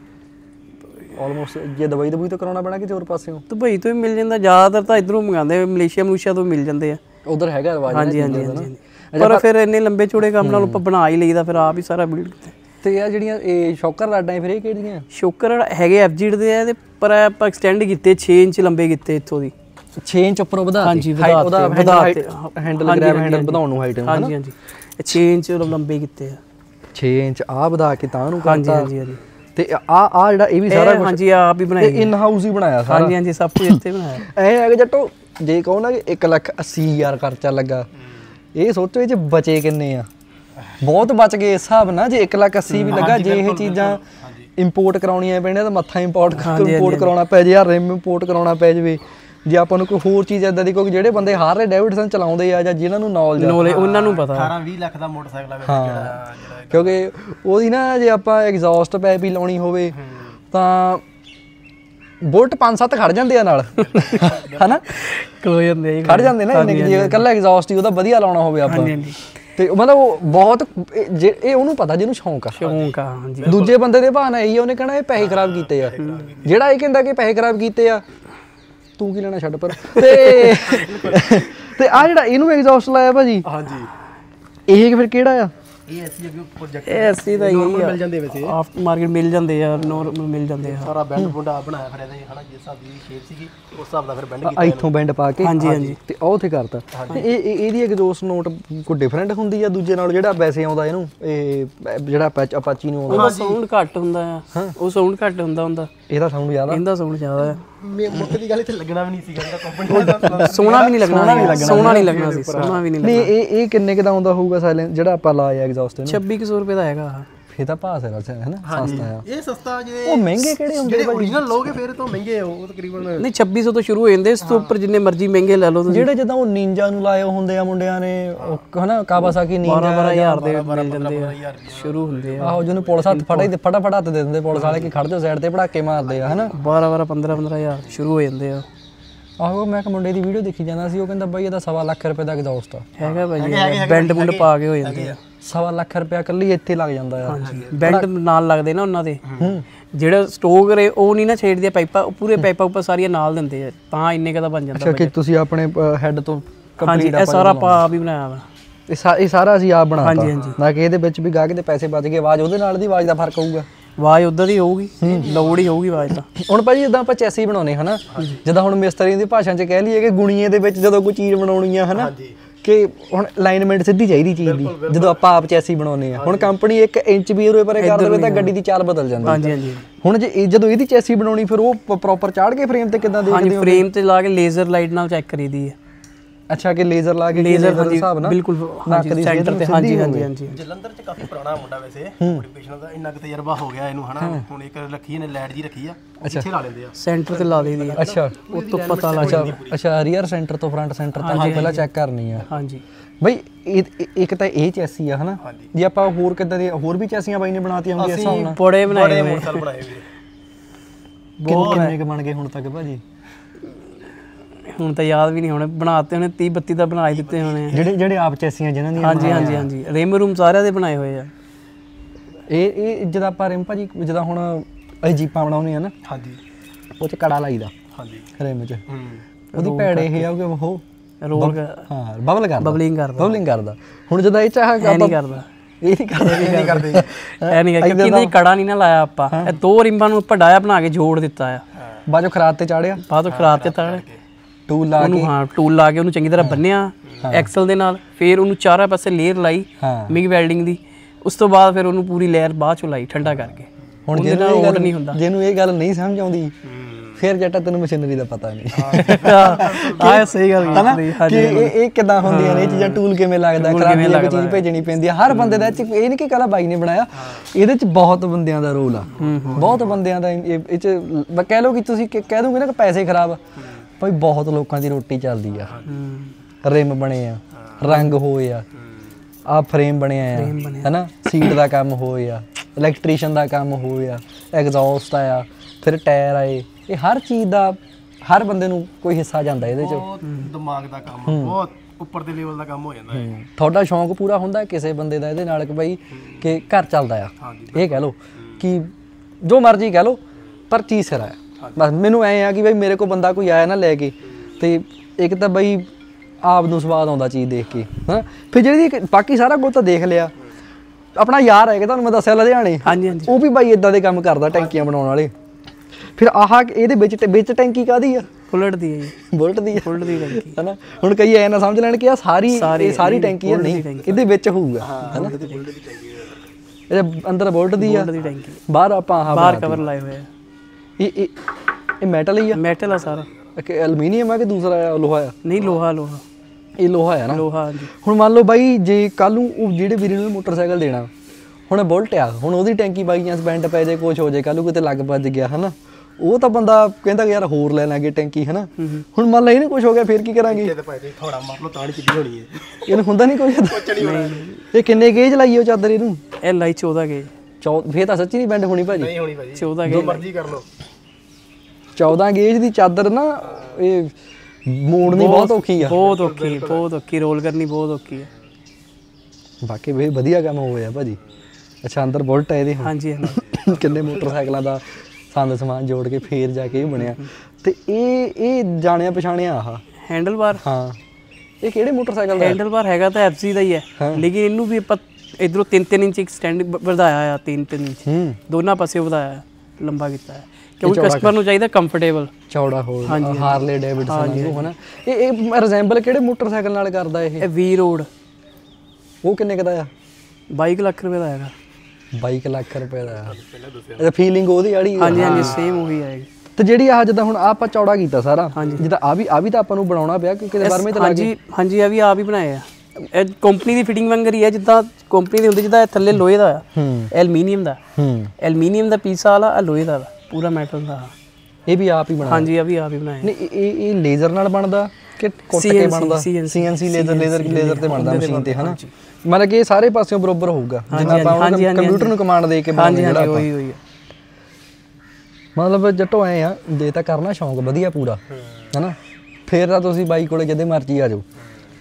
ਆਲਮੋਸਟ ਜੇ ਦਵਾਈ ਦਵਾਈ ਤਾਂ ਕਰਾਉਣਾ ਪੈਣਾ ਕਿਸੇ ਹੋਰ ਪਾਸਿਓਂ ਦੁਬਈ ਤੋਂ ਵੀ ਮਿਲ ਜਾਂਦਾ ਜ਼ਿਆਦਾਤਰ ਤਾਂ ਇਧਰੋਂ ਮੰਗਾਉਂਦੇ ਮਲੇਸ਼ੀਆ ਮਲੂਸ਼ੀਆ ਤੋਂ ਮਿਲ ਜਾਂਦੇ ਆ ਉਧਰ ਹੈਗਾ ਰਿਵਾਜ ਹਾਂਜੀ ਹਾਂਜੀ ਹਾਂਜੀ ਪਰ ਫਿਰ ਇੰਨੇ ਲੰਬੇ ਚੌੜੇ ਕੰਮ ਨਾਲ ਆਪਾਂ ਬਣਾ ਹੀ ਲਈਦਾ ਫਿਰ ਆਪ ਹੀ ਸਾਰਾ ਬਿਲਡ ਤੇ ਆ ਜਿਹੜੀਆਂ ਇਹ ਸ਼ੌਕਰ ਲਾਡਾਂ ਫਿਰ ਇਹ ਕਿਹੜੀਆਂ ਸ਼ੋਕਰ ਹੈਗੇ ਐਫਜੀਡ ਦੇ ਆ ਤੇ ਪਰ ਆਪਾਂ ਐਕਸਟੈਂਡ ਕੀਤੇ ਛੇ ਇੰਚ ਲੰਬੇ ਕੀਤੇ ਇੱਥੋਂ ਦੀ ਛੇ ਇੰਚ ਉੱਪਰੋਂ ਵਧਾ ਹਾਂਜੀ ਦਿੱਤੀ ਉਹਦਾ ਵਧਾ ਦਿੱਤੇ ਹੈਂਡਲ ਗ੍ਰੈਬ ਹੈਂਡਲ ਵਧਾਉਣ ਨੂੰ ਹਾਈਟ ਹੈ ਹਾਂਜੀ ਹਾਂਜੀ ਇਹ ਛੇ ਇੰਚ ਲੰਬੇ ਕੀਤੇ ਆ ਛੇ ਇੰਚ ਆ ਵਧਾ ਕੇ ਤਾਂ ਨੂੰ ਹਾਂਜੀ ਕਰਤਾ ਹਾਂਜੀ ਹਾਂਜੀ ਤੇ ਆ ਆ ਜਿਹੜਾ ਇਹ ਵੀ ਸਾਰਾ ਇਹ ਹਾਂਜੀ ਆਪ ਹੀ ਬਣਾਇਆ ਇਨ ਹਾਊਸ ਹੀ ਬਣਾਇਆ ਸਾਰਾ ਹਾਂਜੀ ਹਾਂਜੀ ਸਭ ਕੁਝ ਇੱਥੇ ਬਣਾਇਆ ਐ ਹੈਗਾ ਜੱਟੋ ਜੇ ਕਹੋ ਨਾ ਕਿ ਇੱਕ ਲੱਖ ਅੱਸੀ ਹਜ਼ਾਰ ਖਰਚਾ ਲੱਗਾ ਇਹ ਸੋਚੋ ਇਹ ਚ ਬਚੇ ਕਿੰਨੇ ਆ ਬਹੁਤ ਬਚ ਗਏ ਇਸ ਹਿਸਾਬ ਨਾਲ ਜੇ ਇੱਕ ਲੱਖ ਅੱਸੀ ਵੀ ਲੱਗਾ ਜੇ ਇਹ ਚੀਜ਼ਾਂ ਇੰਪੋਰਟ ਕਰਾਉਣੀਆਂ ਪੈਣੀਆਂ ਤਾਂ ਮੱਥਾ ਇੰਪੋਰਟ ਇੰਪੋਰਟ ਕਰਾਉਣਾ ਪੈ ਜੇ ਯਾਰ ਰਿਮ ਇੰਪੋਰਟ ਕਰਾਉਣਾ ਪੈ ਜਵੇ ਜੇ ਆਪਾਂ ਨੂੰ ਕੋਈ ਹੋਰ ਚੀਜ਼ ਇਦਾਂ ਦੀ ਕਿਉਂਕਿ ਜਿਹੜੇ ਬੰਦੇ ਹਾਰਲੇ ਡੇਵਿਡਸਨ ਚਲਾਉਂਦੇ ਆ ਜਾਂ ਜਿਨ੍ਹਾਂ ਨੂੰ ਨੌਲੇਜ ਨੌਲੇਜ ਉਹਨਾਂ ਨੂੰ ਪਤਾ ਅਠਾਰਾਂ ਵੀਹ ਲੱਖ ਦਾ ਮੋਟਰਸਾਈਕਲ ਆ ਜਿਹੜਾ ਜਿਹੜਾ ਕਿਉਂਕਿ ਉਹਦੀ ਨਾ ਜੇ ਆਪਾਂ ਐਗਜ਼ੌਸਟ ਪੈਪ ਹੀ ਲਾਉਣੀ ਹੋਵੇ ਤਾਂ ਬੁਲਟ ਪੰਜ ਸੱਤ ਖੜ ਜਾਂਦੇ ਆ ਨਾਲ ਹਨਾ ਖਲੋ ਜਾਂਦੇ ਖੜ ਜਾਂਦੇ ਨਾ ਇੰਨੇ ਜੇ ਇਕੱਲਾ ਐਗਜ਼ੌਸਟ ਹੀ ਉਹਦਾ ਵਧੀਆ ਲਾਉਣਾ ਹੋਵੇ ਆਪਾਂ ਤੇ ਮਤਲਬ ਉਹ ਬਹੁਤ ਇਹ ਜੇ- ਇਹ ਉਹਨੂੰ ਪਤਾ ਜਿਹਨੂੰ ਸ਼ੌਂਕ ਆ ਸ਼ੌਂਕ ਆ ਹਾਂਜੀ ਦੂਜੇ ਬੰਦੇ ਦੇ ਬਹਾਨਾ ਇਹੀ ਆ, ਉਹਨੇ ਕਹਿਣਾ ਇਹ ਪੈਸੇ ਖਰਾਬ ਕੀਤੇ ਆ, ਜਿਹੜਾ ਇਹ ਕਹਿੰਦਾ ਕਿ ਪੈਸੇ ਖਰਾਬ ਕੀਤੇ ਆ ਤੂੰ ਕੀ ਲੈਣਾ ਛੱਡ ਪਰ। ਤੇ ਤੇ ਆ ਜਿਹੜਾ ਇਹਨੂੰ ਐਗਜ਼ੌਸਟ ਲਾਇਆ ਭਾਜੀ, ਹਾਂਜੀ ਇਹ ਫਿਰ ਕਿਹੜਾ ਆ? ਇਹ ਐਸੀ ਅੱਗੇ ਪ੍ਰੋਜੈਕਟ ਇਹ ਅਸੀਂ ਤਾਂ ਇਹੀ ਮਿਲ ਜਾਂਦੇ ਵੈਸੇ ਆਫਟਰ ਮਾਰਕੀਟ ਮਿਲ ਜਾਂਦੇ ਆ, ਨੋਰਮਲ ਮਿਲ ਜਾਂਦੇ ਆ। ਸਾਰਾ ਬੈਂਡ ਬੁੰਡ ਆ ਬਣਾਇਆ ਫਿਰ ਇਹਦੇ ਹਨਾ, ਜਿਸ ਹਿਸਾਬ ਦੀ ਸ਼ੇਪ ਸੀਗੀ ਉਸ ਹਿਸਾਬ ਦਾ ਫਿਰ ਬੈਂਡ ਆ ਇੱਥੋਂ ਬੈਂਡ ਪਾ ਕੇ ਹਾਂਜੀ ਹਾਂਜੀ ਤੇ ਉਹ ਉੱਥੇ ਕਰਤਾ। ਇਹ ਇਹ- ਇਹਦੀ ਐਗਜ਼ੌਸਟ ਨੋਟ ਕੋਈ ਡਿਫਰੈਂਟ ਹੁੰਦੀ ਆ ਦੂਜੇ ਨਾਲ ਜਿਹੜਾ ਵੈਸੇ ਆਉਂਦਾ ਇਹਨੂੰ, ਇਹ ਜਿਹੜਾ ਅਪੈਚ ਅਪਾਚੀ ਨੂੰ ਆਉਂਦਾ? ਉਹਦਾ ਸਾਊਂਡ ਘੱਟ ਹੁੰਦਾ ਆ, ਉਹ ਸਾਊਂਡ ਘੱਟ ਹੁੰਦਾ ਹੁੰਦਾ ਇਹਦਾ ਸਾਊਂਡ ਜ਼ਿਆਦਾ ਇਹਦਾ ਸਾਊਂਡ ਜ਼ਿਆਦਾ ਹੈ। ਮੁੱਕ ਦੀ ਗੱਲ ਇੱਥੇ ਲੱਗਣਾ ਵੀ ਨਹੀਂ ਸੀਗਾ ਜਿਹੜਾ ਕੰਪਨੀ ਦਾ ਸੋਹਣਾ ਵੀ ਨਹੀਂ ਲੱਗਣਾ ਸੋਹਣਾ ਨਹੀਂ ਲੱਗਣਾ ਸੀ ਸੋਹਣਾ ਵੀ ਨਹੀਂ ਨਹੀਂ ਇਹ ਇਹ ਕਿੰਨੇ ਕੁ ਦਾ ਆਉਂਦਾ ਹੋਊਗਾ ਸਾਇਲੈਂਸ ਜਿਹੜਾ ਆਪਾਂ ਲਾਇਆ ਐਗਜ਼ੌਸਟ ਇਹਨੂੰ? ਛੱਬੀ ਸੌ ਰੁਪਏ ਦਾ ਹੈਗਾ ਆਹ। ਫੇਰ ਤਾਂ ਭਾਸ ਹੈ ਵੈਸੇ ਹੈ ਨਾ, ਸਸਤਾ ਆ। ਇਹ ਸਸਤਾ ਜਿਹੜੇ ਉਹ ਮਹਿੰਗੇ ਕਿਹੜੇ ਹੁੰਦੇ ਜਿਹੜੇ ਓਰੀਜਨਲ ਲੋਗੇ ਫਿਰ ਤੋਂ ਮਹਿੰਗੇ ਆ ਉਹ ਤਕਰੀਬਨ ਨਹੀਂ ਛੱਬੀ ਸੌ ਤੋਂ ਸ਼ੁਰੂ ਹੋ ਜਾਂਦੇ, ਇਸ ਤੋਂ ਉੱਪਰ ਜਿੰਨੇ ਮਰਜ਼ੀ ਮਹਿੰਗੇ ਲੈ ਲਓ ਤੁਸੀਂ। ਜਿਹੜੇ ਜਿੱਦਾਂ ਉਹ ਨਿੰਜਾ ਨੂੰ ਲਾਏ ਹੁੰਦੇ ਆ ਮੁੰਡਿਆਂ ਨੇ, ਉਹ ਹਨਾ ਕਾਵਾਸਾਕੀ ਬਾਰਾਂ ਨਿੰਜਾ, ਬਾਰਾਂ ਹਜ਼ਾਰ ਦੇ ਮਿਲ ਜਾਂਦੇ ਆ, ਸ਼ੁਰੂ ਹੁੰਦੇ ਆ। ਆਹੋ ਜਿਹਨੂੰ ਪੁਲਿਸ ਹੱਥ ਫੜਾ ਫਟਾਫਟ ਹੱਥ ਦੇ ਦਿੰਦੇ ਪੁਲਿਸ ਵਾਲੇ ਕਿ ਖੜ ਜਾਓ ਸਾਈਡ ਤੇ ਪੜਾਕੇ ਮਾਰਦੇ ਆ ਹਨਾ। ਬਾਰਾਂ ਬਾਰਾਂ ਪੰਦਰਾਂ ਪੰਦਰਾਂ ਹਜ਼ਾਰ ਸ਼ੁਰੂ ਹੋ ਜਾਂਦੇ ਆ। ਆਹੋ ਮੈਂ ਇੱਕ ਮੁੰਡੇ ਦੀ ਵੀਡੀਓ ਦੇਖੀ ਜਾਂਦਾ ਸੀ, ਉਹ ਕਹਿੰਦਾ ਬਾਈ ਇਹਦਾ ਸਵਾ ਲੱਖ ਰੁਪਏ ਦਾ ਐਗਜ਼ੌਸਟ ਆ। ਹੈਗਾ ਭਾਈ ਬੈਂਡ ਬੁੰਡ ਪਾ ਕੇ ਹੋ ਜਾਂਦੇ ਆ। ਸਵਾ ਲੱਖ ਰੁਪਇਆ ਇਕੱਲੀ ਇੱਥੇ ਲੱਗ ਜਾਂਦਾ ਆ। ਬੈਂਡ ਨਾਲ ਲੱਗਦੇ ਨਾ ਉਹਨਾਂ ਦੇ, ਜਿਹੜਾ ਸਟੋਕ ਰੇ ਉਹ ਨਹੀਂ ਨਾ ਛੇੜਦੇ ਪਾਈਪਾਂ, ਉਹ ਪੂਰੇ ਪਾਈਪਾਂ ਉੱਪਰ ਸਾਰੀਆਂ ਨਾਲ ਦਿੰਦੇ ਆ, ਤਾਂ ਇੰਨੇ ਕਦਾ ਬਣ ਜਾਂਦਾ। ਅੱਛਾ ਕਿ ਤੁਸੀਂ ਆਪਣੇ ਹੈੱਡ ਤੋਂ ਹਾਂਜੀ ਇਹ ਸਾਰਾ ਆਪਾਂ ਆਪ ਹੀ ਬਣਾਇਆ ਵਾ। ਇਹ ਸਾ- ਇਹ ਸਾਰਾ ਅਸੀਂ ਆਪ ਬਣਾਤਾ ਹਾਂਜੀ, ਹਾਂਜੀ। ਨਾ ਕਿ ਇਹਦੇ ਵਿੱਚ ਵੀ ਗਾਹਕ ਦੇ ਪੈਸੇ ਬਚ ਗਏ, ਆਵਾਜ਼ ਉਹਦੇ ਨਾਲ ਦੀ ਆਵਾਜ਼ ਦਾ ਫਰਕ ਹੋਊਗਾ। ਆਵਾਜ਼ ਉਦਾਂ ਦੀ ਹੋਊਗੀ, ਲੋੜ ਹੀ ਹੋਊਗੀ ਆਵਾਜ਼ ਤਾਂ। ਹੁਣ ਭਾਜੀ ਜਿੱਦਾਂ ਆਪਾਂ ਚੈਸੀ ਬਣਾਉਨੇ ਹਨਾ, ਜਿੱਦਾਂ ਹੁਣ ਮਿਸਤਰੀ ਦੀ ਭਾਸ਼ਾ 'ਚ ਕਹਿ ਲਈਏ ਕਿ ਗੁਣੀਏ ਦੇ ਵਿੱਚ ਜਦੋਂ ਕੋਈ ਚੀਜ਼ ਬਣਾਉਣੀ ਆ ਹਨਾ, ਕਿ ਹੁਣ ਅਲਾਈਨਮੈਂਟ ਸਿੱਧੀ ਚਾਹੀਦੀ ਚੀਜ਼ ਦੀ, ਜਦੋਂ ਆਪਾਂ ਆਪ ਚੈਸੀ ਬਣਾਉਨੇ ਆ। ਹੁਣ ਕੰਪਨੀ ਇੱਕ ਇੰਚ ਵੀ ਉਰੇ ਪਰੇ ਕਰ ਦੇਵੇ ਤਾਂ ਗੱਡੀ ਦੀ ਚਾਲ ਬਦਲ ਜਾਂਦੀ। ਹਾਂਜੀ ਹਾਂਜੀ ਹੁਣ ਜੇ ਇਹ- ਜਦੋਂ ਇਹਦੀ ਚੈਸੀ ਬਣਾਉਣੀ ਫਿਰ ਉਹ ਪ੍ਰੋਪਰ ਚਾੜ ਕੇ ਫਰੇਮ ਤੇ ਕਿੱਦਾਂ ਹਾਂਜੀ ਦੇਖਦੇ ਹੋ? ਫਰੇਮ ਤੇ ਲਾ ਕੇ ਲੇਜ਼ਰ ਲਾਈਟ ਨਾਲ ਚੈੱਕ ਕਰੀਦੀ ਹੈ। ਅੱਛਾ ਕਿ ਲੇਜ਼ਰ ਲਾ ਕੇ ਲੇਜ਼ਰ ਦੇ ਹਿਸਾਬ ਨਾਲ ਬਿਲਕੁਲ ਨੱਕ ਦੀ ਸੈਂਟਰ ਤੇ ਹਾਂਜੀ ਹਾਂਜੀ ਹਾਂਜੀ ਜਲੰਧਰ ਚ ਕਾਫੀ ਪੁਰਾਣਾ ਮੁੰਡਾ ਵੈਸੇ ਮੋਟੀਵੇਸ਼ਨਲ ਦਾ, ਇੰਨਾ ਕੁ ਤਜਰਬਾ ਹੋ ਗਿਆ ਇਹਨੂੰ ਹਨਾ। ਹੁਣ ਇੱਕ ਰੱਖੀ ਇਹਨੇ ਲਾਈਟ ਜੀ ਰੱਖੀ ਆ, ਪਿੱਛੇ ਲਾ ਲੈਂਦੇ ਆ ਸੈਂਟਰ ਤੇ ਲਾ ਦੇਦੀ ਹੈ। ਅੱਛਾ ਉਹ ਤੋਂ ਪਤਾ ਲੱਗ ਜਾਂਦਾ। ਅੱਛਾ ਰੀਅਰ ਸੈਂਟਰ ਤੋਂ ਫਰੰਟ ਸੈਂਟਰ ਤੱਕ ਪਹਿਲਾਂ ਚੈੱਕ ਕਰਨੀ ਆ। ਹਾਂਜੀ ਬਈ ਇਹ- ਇਹ- ਇੱਕ ਤਾਂ ਇਹ ਚੈਸੀ ਆ ਹਨਾ, ਜੇ ਆਪਾਂ ਹੋਰ ਕਿੱਦਾਂ ਦੀ ਹੋਰ ਵੀ ਚੈਸੀਆਂ ਬਾਈ ਨੇ ਬਣਾਤੀਆਂ ਹੁੰਦੀਆਂ ਇਸ ਹਿਸਾਬ ਨਾਲ? ਬੜੇ ਬਣਾਏ ਹੋਏ ਮੋਟਰਸਾਈਕਲ ਬਣਾਏ ਵੀਰੇ ਕਿੰਨੇ ਕਿੰਨੇ ਕੁ ਬਣ ਗਏ ਹੁਣ ਤੱਕ ਭਾਜੀ? ਹੁਣ ਤਾਂ ਯਾਦ ਵੀ ਨਹੀਂ ਹੋਣੇ, ਬਣਾਤੇ ਹੋਣੇ ਤੀਹ ਬੱਤੀ ਦਾ ਬਣਾ ਹੀ ਦਿੱਤੇ ਹੋਣੇ ਆ। ਜਿਹੜੇ ਜਿਹੜੇ ਆਪ ਚੈਸੀਆਂ ਜਿਨ੍ਹਾਂ ਦੀਆਂ ਹਾਂਜੀ ਹਾਂਜੀ ਹਾਂਜੀ ਰਿਮ ਰੂਮ ਸਾਰਿਆਂ ਦੇ ਬਣਾਏ ਹੋਏ ਆ। ਇਹ ਇਹ ਜਦੋਂ ਆਪਾਂ ਰਿਮ ਭਾਜੀ ਜਦੋਂ ਹੁਣ ਅਸੀਂ ਜੀਪਾਂ ਬਣਾਉਂਦੇ ਆ ਨਾ, ਹਾਂਜੀ ਉਹ 'ਚ ਕੜਾ ਲਾਈਦਾ ਹਾਂਜੀ ਰਿਮ 'ਚ, ਹੂੰ ਉਹਦੀ ਭੈੜ ਇਹ ਆ ਕਿ ਉਹ ਰੋਲ ਹਾਂ ਬਬਲ ਕਰਦਾ ਬਬਲਿੰਗ ਕਰਦਾ ਬਬਲਿੰਗ ਕਰਦਾ। ਹੁਣ ਜਦੋਂ ਇਹ ਚਾਹ ਇਹ ਨਹੀਂ ਕਰਦਾ ਇਹ ਨਹੀਂ ਕਰਦਾ ਇਹ ਨਹੀਂ ਕਰਦੇ ਇਹ ਨਹੀਂ ਕਿਉਂਕਿ ਇਹਦੇ ਕੜਾ ਨਹੀਂ ਨਾ ਲਾਇਆ ਆਪਾਂ, ਇਹ ਦੋ ਰਿੰਬਾਂ ਨੂੰ ਆਪਾਂ ਡਾਇਆ ਬਣਾ ਕੇ ਜੋੜ ਦਿੱਤਾ ਆ। ਬਾਜੋ ਖਰਾਤ ਤੇ ਚਾੜਿਆ, ਬਾਅਦ ਉਹ ਖਰਾਬ ਤੇ ਤਾਂ ਟੂਲ ਲਾ ਉਹਨੂੰ ਹਾਂ ਟੂਲ ਲਾ ਕੇ ਉਹਨੂੰ ਚੰਗੀ ਤਰ੍ਹਾਂ ਬੰਨਿਆ ਐਕਸਲ ਦੇ ਨਾਲ, ਫਿਰ ਉਹਨੂੰ ਚਾਰਾਂ ਪਾਸੇ ਲੇਅਰ ਲਾਈ ਹਾਂ ਮਿਗ ਵੈਲਡਿੰਗ ਦੀ। ਉਸ ਤੋਂ ਬਾਅਦ ਫਿਰ ਉਹਨੂੰ ਪੂਰੀ ਲੇਅਰ ਬਾਅਦ ਚੋਂ ਲਾਈ ਠੰਡਾ ਕਰਕੇ। ਹੁਣ ਜਿਹਨੂੰ ਇਹ ਗੱਲ ਨਹੀਂ ਹੁੰਦਾ, ਜਿਹਨੂੰ ਇਹ ਗੱਲ ਨਹੀਂ ਸਮਝ ਆਉਂਦੀ ਫਿਰ ਜੱਟਾ ਤੈਨੂੰ ਮਸ਼ੀਨਰੀ ਦਾ ਪਤਾ ਨਹੀਂ। ਆਹ ਸਹੀ ਗੱਲ ਕੀਤੀ ਕਿ ਇਹ ਇਹ ਕਿਦਾਂ ਹੁੰਦੀਆਂ ਨੇ ਇਹ ਚੀਜ਼ਾਂ, ਟੂਲ ਕਿਵੇਂ ਲੱਗਦਾ, ਖਰਾਬੀ ਕੋਈ ਚੀਜ਼ ਭੇਜਣੀ ਪੈਂਦੀ ਆ ਹਰ ਬੰਦੇ ਦਾ। ਇਹ 'ਚ ਇਹ ਨਹੀਂ ਕਿ ਕੱਲਾ ਬਾਈ ਨੇ ਬਣਾਇਆ, ਇਹਦੇ 'ਚ ਬਹੁਤ ਬੰਦਿਆਂ ਦਾ ਰੋਲ ਆ, ਬਹੁਤ ਬੰਦਿਆਂ ਦਾ ਇਹ ਇਹ 'ਚ ਬ- ਕਹਿ ਲਓ ਕਿ ਤੁਸੀਂ ਕਿ- ਕਹਿ ਦੋਗੇ ਨਾ ਕਿ ਪੈਸੇ ਖਰਾਬ, ਭਾਈ ਬਹੁਤ ਲੋਕਾਂ ਦੀ ਰੋਟੀ ਚੱਲਦੀ ਆ। ਰਿਮ ਬਣੇ ਆ, ਰੰਗ ਹੋਏ ਆ, ਆ ਫਰੇਮ ਬਣਿਆ ਆ ਹੈਨਾ, ਸੀਟ ਦਾ ਕੰਮ ਹੋਇਆ, ਇਲੈਕਟ੍ਰੀਸ਼ੀਅਨ ਦਾ ਕੰਮ ਹੋਇਆ, ਐਗਜ਼ੌਸਟ ਆਇਆ, ਫਿਰ ਟਾਇਰ ਆਏ, ਇਹ ਹਰ ਚੀਜ਼ ਦਾ ਹਰ ਬੰਦੇ ਨੂੰ ਕੋਈ ਹਿੱਸਾ ਜਾਂਦਾ ਇਹਦੇ 'ਚ। ਬਹੁਤ ਦਿਮਾਗ ਦਾ ਕੰਮ, ਬਹੁਤ ਉੱਪਰ ਦੇ ਲੈਵਲ ਦਾ ਕੰਮ ਹੋ ਜਾਂਦਾ ਹੈ। ਤੁਹਾਡਾ ਸ਼ੌਂਕ ਪੂਰਾ ਹੁੰਦਾ ਕਿਸੇ ਬੰਦੇ ਦਾ ਇਹਦੇ ਨਾਲ ਕਿ ਬਾਈ ਕਿ ਘਰ ਚੱਲਦਾ ਆ, ਇਹ ਕਹਿ ਲਓ ਕਿ ਜੋ ਮਰਜ਼ੀ ਕਹਿ ਲਓ ਪਰ ਚੀਜ਼ ਸਿਰ ਆ। ਬਸ ਮੈਨੂੰ ਐ ਆ ਕਿ ਬਾਈ ਮੇਰੇ ਕੋਲ ਬੰਦਾ ਕੋਈ ਆਇਆ ਨਾ ਲੈ ਕੇ, ਤੇ ਇੱਕ ਤਾਂ ਬਾਈ ਆਪ ਨੂੰ ਸਵਾਦ ਆਉਂਦਾ ਚੀਜ਼ ਦੇਖ ਕੇ, ਹਾਂ ਫਿਰ ਜਿਹੜੀ ਬਾਕੀ ਸਾਰਾ ਕੁਝ ਤਾਂ ਦੇਖ ਲਿਆ। ਆਪਣਾ ਯਾਰ ਹੈਗਾ ਤੁਹਾਨੂੰ ਮੈਂ ਦੱਸਿਆ ਲੁਧਿਆਣੇ, ਹਾਂਜੀ ਹਾਂਜੀ ਉਹ ਵੀ ਬਾਈ ਇਦਾਂ ਦੇ ਕੰਮ ਕਰਦਾ ਟੈਂਕੀਆਂ ਬਣਾਉਣ ਵਾਲੇ। ਫਿਰ ਆਹ ਇਹਦੇ ਵਿੱਚ ਵਿੱਚ ਟੈਂਕੀ ਕਾਹਦੀ ਆ? ਬੁਲਟ ਦੀ ਹੈ ਜੀ, ਬੁਲਟ ਦੀ ਆ ਬੁਲਟ ਦੀ ਟੈਂਕੀ ਹੈਨਾ। ਹੁਣ ਕਈ ਐ ਨਾ ਸਮਝ ਲੈਣ ਕਿ ਆ ਸਾਰੀ ਇਹ ਸਾਰੀ ਟੈਂਕੀ ਹੈ, ਨਹੀਂ ਇਹਦੇ ਵਿੱਚ ਹੋਊਗਾ ਹੈਨਾ। ਇਹ ਅੰਦਰ ਬੁਲਟ ਦੀ ਆ, ਬੁਲਟ ਦੀ ਟੈਂਕੀ ਬਾਹਰ ਆਪਾਂ ਆਹ ਬਾਹਰ ਕਵਰ ਲਾਏ ਹੋਏ ਆ। ਇਹ ਇਹ ਇਹ ਮੈਟਲ ਹੀ ਆ ਮੈਟਲ ਆ ਸਾਰਾ, ਕਿ ਐਲੂਮੀਨੀਅਮ ਆ ਕਿ ਦੂਸਰਾ ਆ ਲੋਹਾ ਆ? ਨਹੀਂ ਲੋਹਾ ਲੋਹਾ ਇਹ ਲੋਹਾ ਆ ਨਾ। ਲੋਹਾ ਹਾਂਜੀ। ਹੁਣ ਮੰਨ ਲਓ ਬਾਈ ਜੇ ਕੱਲ ਨੂੰ ਉਹ ਜਿਹੜੇ ਵੀਰੇ ਨੂੰ ਮੋਟਰਸਾਈਕਲ ਦੇਣਾ, ਹੁਣ ਬੁਲਟ ਆ, ਹੁਣ ਉਹਦੀ ਟੈਂਕੀ ਬਾਈ ਜਾਂ ਸਪੈਂਟ ਪੈ ਜੇ, ਕੁਛ ਹੋ ਜੇ, ਕੱਲ ਨੂੰ ਕਿਤੇ ਲੱਗ ਵੱਜ ਗਿਆ ਹਨਾ, ਉਹ ਤਾਂ ਬੰਦਾ ਕਹਿੰਦਾ ਯਾਰ ਹੋਰ ਲੈ ਲਾਂਗੇ ਟੈਂਕੀ ਹਨਾ। ਹੁਣ ਮੰਨ ਲਾ ਇਹਨੂੰ ਕੁਝ ਹੋ ਗਿਆ ਫਿਰ ਕੀ ਕਰਾਂਗੇ? ਤੇ ਭਾਈ ਜੀ ਥੋੜਾ ਮਾਰ ਲਓ ਤਾਂ ਨਹੀਂ ਚਿੱਡੀ ਹੋਣੀ ਹੈ, ਇਹਨੂੰ ਹੁੰਦਾ ਨਹੀਂ ਕੋਈ? ਕੁਛ ਨਹੀਂ ਹੋਣਾ। ਇਹ ਕਿੰਨੇ ਗੇਜ ਲਾਈ ਉਹ ਚਾਦਰ ਇਹਨੂੰ? ਇਹ ਲਾਈ ਚੌਦਾਂ ਗੇਜ। ਚੌ ਫੇਰ ਤਾਂ ਸੱਚੀ ਨਹੀਂ ਬੈਂਡ ਹੋਣੀ ਭਾਜੀ। ਨਹੀਂ ਹੋਣੀ ਭਾਜੀ, ਚੌਦਾਂ ਜੋ ਗੇਜ ਮਰਜ਼ੀ ਕਰ ਲਓ। ਚੌਦਾਂ ਗੇਜ ਦੀ ਚਾਦਰ ਨਾ ਇਹ ਮੋੜਨੀ ਬਹੁਤ ਔਖੀ ਆ। ਬਹੁਤ ਔਖੀ ਬਹੁਤ ਔਖੀ, ਰੋਲ ਕਰਨੀ ਬਹੁਤ ਔਖੀ ਹੈ। ਬਾਕੀ ਵੀ ਵਧੀਆ ਕੰਮ ਹੋਇਆ ਭਾਜੀ। ਅੱਛਾ ਅੰਦਰ ਬੁਲਟ ਹੈ ਇਹਦੇ? ਹਾਂਜੀ ਹਾਂਜੀ। ਕਿੰਨੇ ਮੋਟਰਸਾਈਕਲਾਂ ਦਾ ਸੰਦ ਸਮਾਨ ਜੋੜ ਕੇ ਫੇਰ ਜਾ ਕੇ ਇਹ ਬਣਿਆ। ਤੇ ਇਹ ਇਹ ਜਾਣਿਆ ਪਛਾਣਿਆ ਆਹ ਹੈਂਡਲ ਬਾਰ? ਹਾਂ। ਇਹ ਕਿਹੜੇ ਮੋਟਰਸਾਈਕਲ ਦਾ? ਹੈਂਡਲ ਬਾਰ ਹੈਗਾ ਤਾਂ ਐਫਸੀ ਦਾ ਹੀ ਹੈ, ਲੇਕਿਨ ਇਹਨੂੰ ਵੀ ਆਪਾਂ ਇਧਰੋਂ ਤਿੰਨ ਤਿੰਨ ਇੰਚ ਐਕਸਟੈਂਡ ਵਧਾਇਆ ਆ, ਤਿੰਨ ਤਿੰਨ ਇੰਚ ਦੋਨਾਂ ਪਾਸੇ ਵਧਾਇਆ, ਲੰਬਾ ਕੀਤਾ ਹੈ, ਕਿਉਂਕਿ ਕਸਟਮਰ ਨੂੰ ਚਾਹੀਦਾ ਕੰਫਰਟੇਬਲ ਚੌੜਾ ਹੋ। ਹਾਰਲੇ ਡੇਵਿਡਸਨ ਨੂੰ ਹਨਾ। ਇਹ ਇਹ ਰਿਜ਼ੈਂਬਲ ਕਿਹੜੇ ਮੋਟਰਸਾਈਕਲ ਨਾਲ ਕਰਦਾ ਇਹ? ਇਹ ਵੀ ਰੋਡ। ਉਹ ਕਿੰਨੇ ਕੁ ਦਾ ਆ? ਬਾਈ ਲੱਖ ਰੁਪਏ ਦਾ ਹੈਗਾ। ਬਾਈ ਲੱਖ ਰੁਪਏ ਦਾ ਆ? ਅੱਛਾ ਫੀਲਿੰਗ ਉਹਦੀ ਆੜੀ? ਹਾਂਜੀ ਹਾਂਜੀ ਸੇਮ ਉਹੀ ਆਏਗੀ। ਤੇ ਜਿਹੜੀ ਆਹ ਜਿੱਦਾਂ ਹੁਣ ਆਪਾਂ ਚੌੜਾ ਕੀਤਾ ਸਾਰਾ, ਜਿੱਦਾਂ ਆ ਵੀ ਆ ਵੀ ਤਾਂ ਆਪਾਂ ਨੂੰ ਬਣਾਉਣਾ ਪਿਆ ਕਿ ਕਿਤੇ ਬਾਰਵੇਂ ਤੇ ਲਾ ਕੇ? ਹਾਂਜੀ ਹਾਂਜੀ ਇਹ ਵੀ ਆਪ ਹੀ ਬਣਾਏ ਆ। ਇਹ ਕੰਪਨੀ ਦੀ ਫਿਟਿੰਗ ਵਾਂਗਰ ਹੀ ਹੈ, ਜਿੱਦਾਂ ਕੰਪਨੀ ਦੀ ਹੁੰਦੀ, ਜਿੱਦਾਂ ਥੱਲੇ ਲੋਹੇ ਦਾ ਆ, ਐਲੂਮੀਨੀਅਮ ਦਾ। ਐਲੂਮੀਨੀਅਮ ਦਾ ਪੀਸ ਵਾਲਾ, ਲੋਹੇ ਦਾ ਪੂਰਾ ਮੈਟਲ ਦਾ। ਇਹ ਵੀ ਆਪ ਹੀ ਬਣਾਇਆ? ਹਾਂਜੀ ਇਹ ਵੀ ਆਪ ਹੀ ਬਣਾਇਆ। ਨਹੀਂ ਇਹ ਇਹ ਲੇਜ਼ਰ ਨਾਲ ਬਣਦਾ ਕਿ ਕੁੱਟ ਕੇ ਬਣਦਾ? ਸੀਐਨਸੀ ਲੇਜ਼ਰ ਲੇਜ਼ਰ ਲੇਜ਼ਰ ਤੇ ਬਣਦਾ ਮਸ਼ੀਨ ਤੇ ਹਨਾ। ਮਤਲਬ ਕਿ ਸਾਰੇ ਪਾਸਿਓਂ ਬਰਾਬਰ ਹੋਊਗਾ ਜਿੰਨਾ ਆਪਾਂ ਕੰਪਿਊਟਰ ਨੂੰ ਕਮਾਂਡ ਦੇ ਕੇ ਬਣਾਉਂਦੇ ਜਿਹੜਾ ਆਪਾਂ। ਉਹੀ ਉਹੀ ਮਤਲਬ ਜੱਟੋ ਐ ਆ ਦੇ ਤਾਂ ਕਰਨਾ ਸ਼ੌਂਕ ਵਧੀਆ ਪੂਰਾ ਹਨਾ, ਫੇਰ ਤਾਂ ਤੁਸੀਂ ਬਾਈ ਕੋਲੇ ਜਦੇ ਮਰਜ਼ੀ ਆ ਜਾਓ।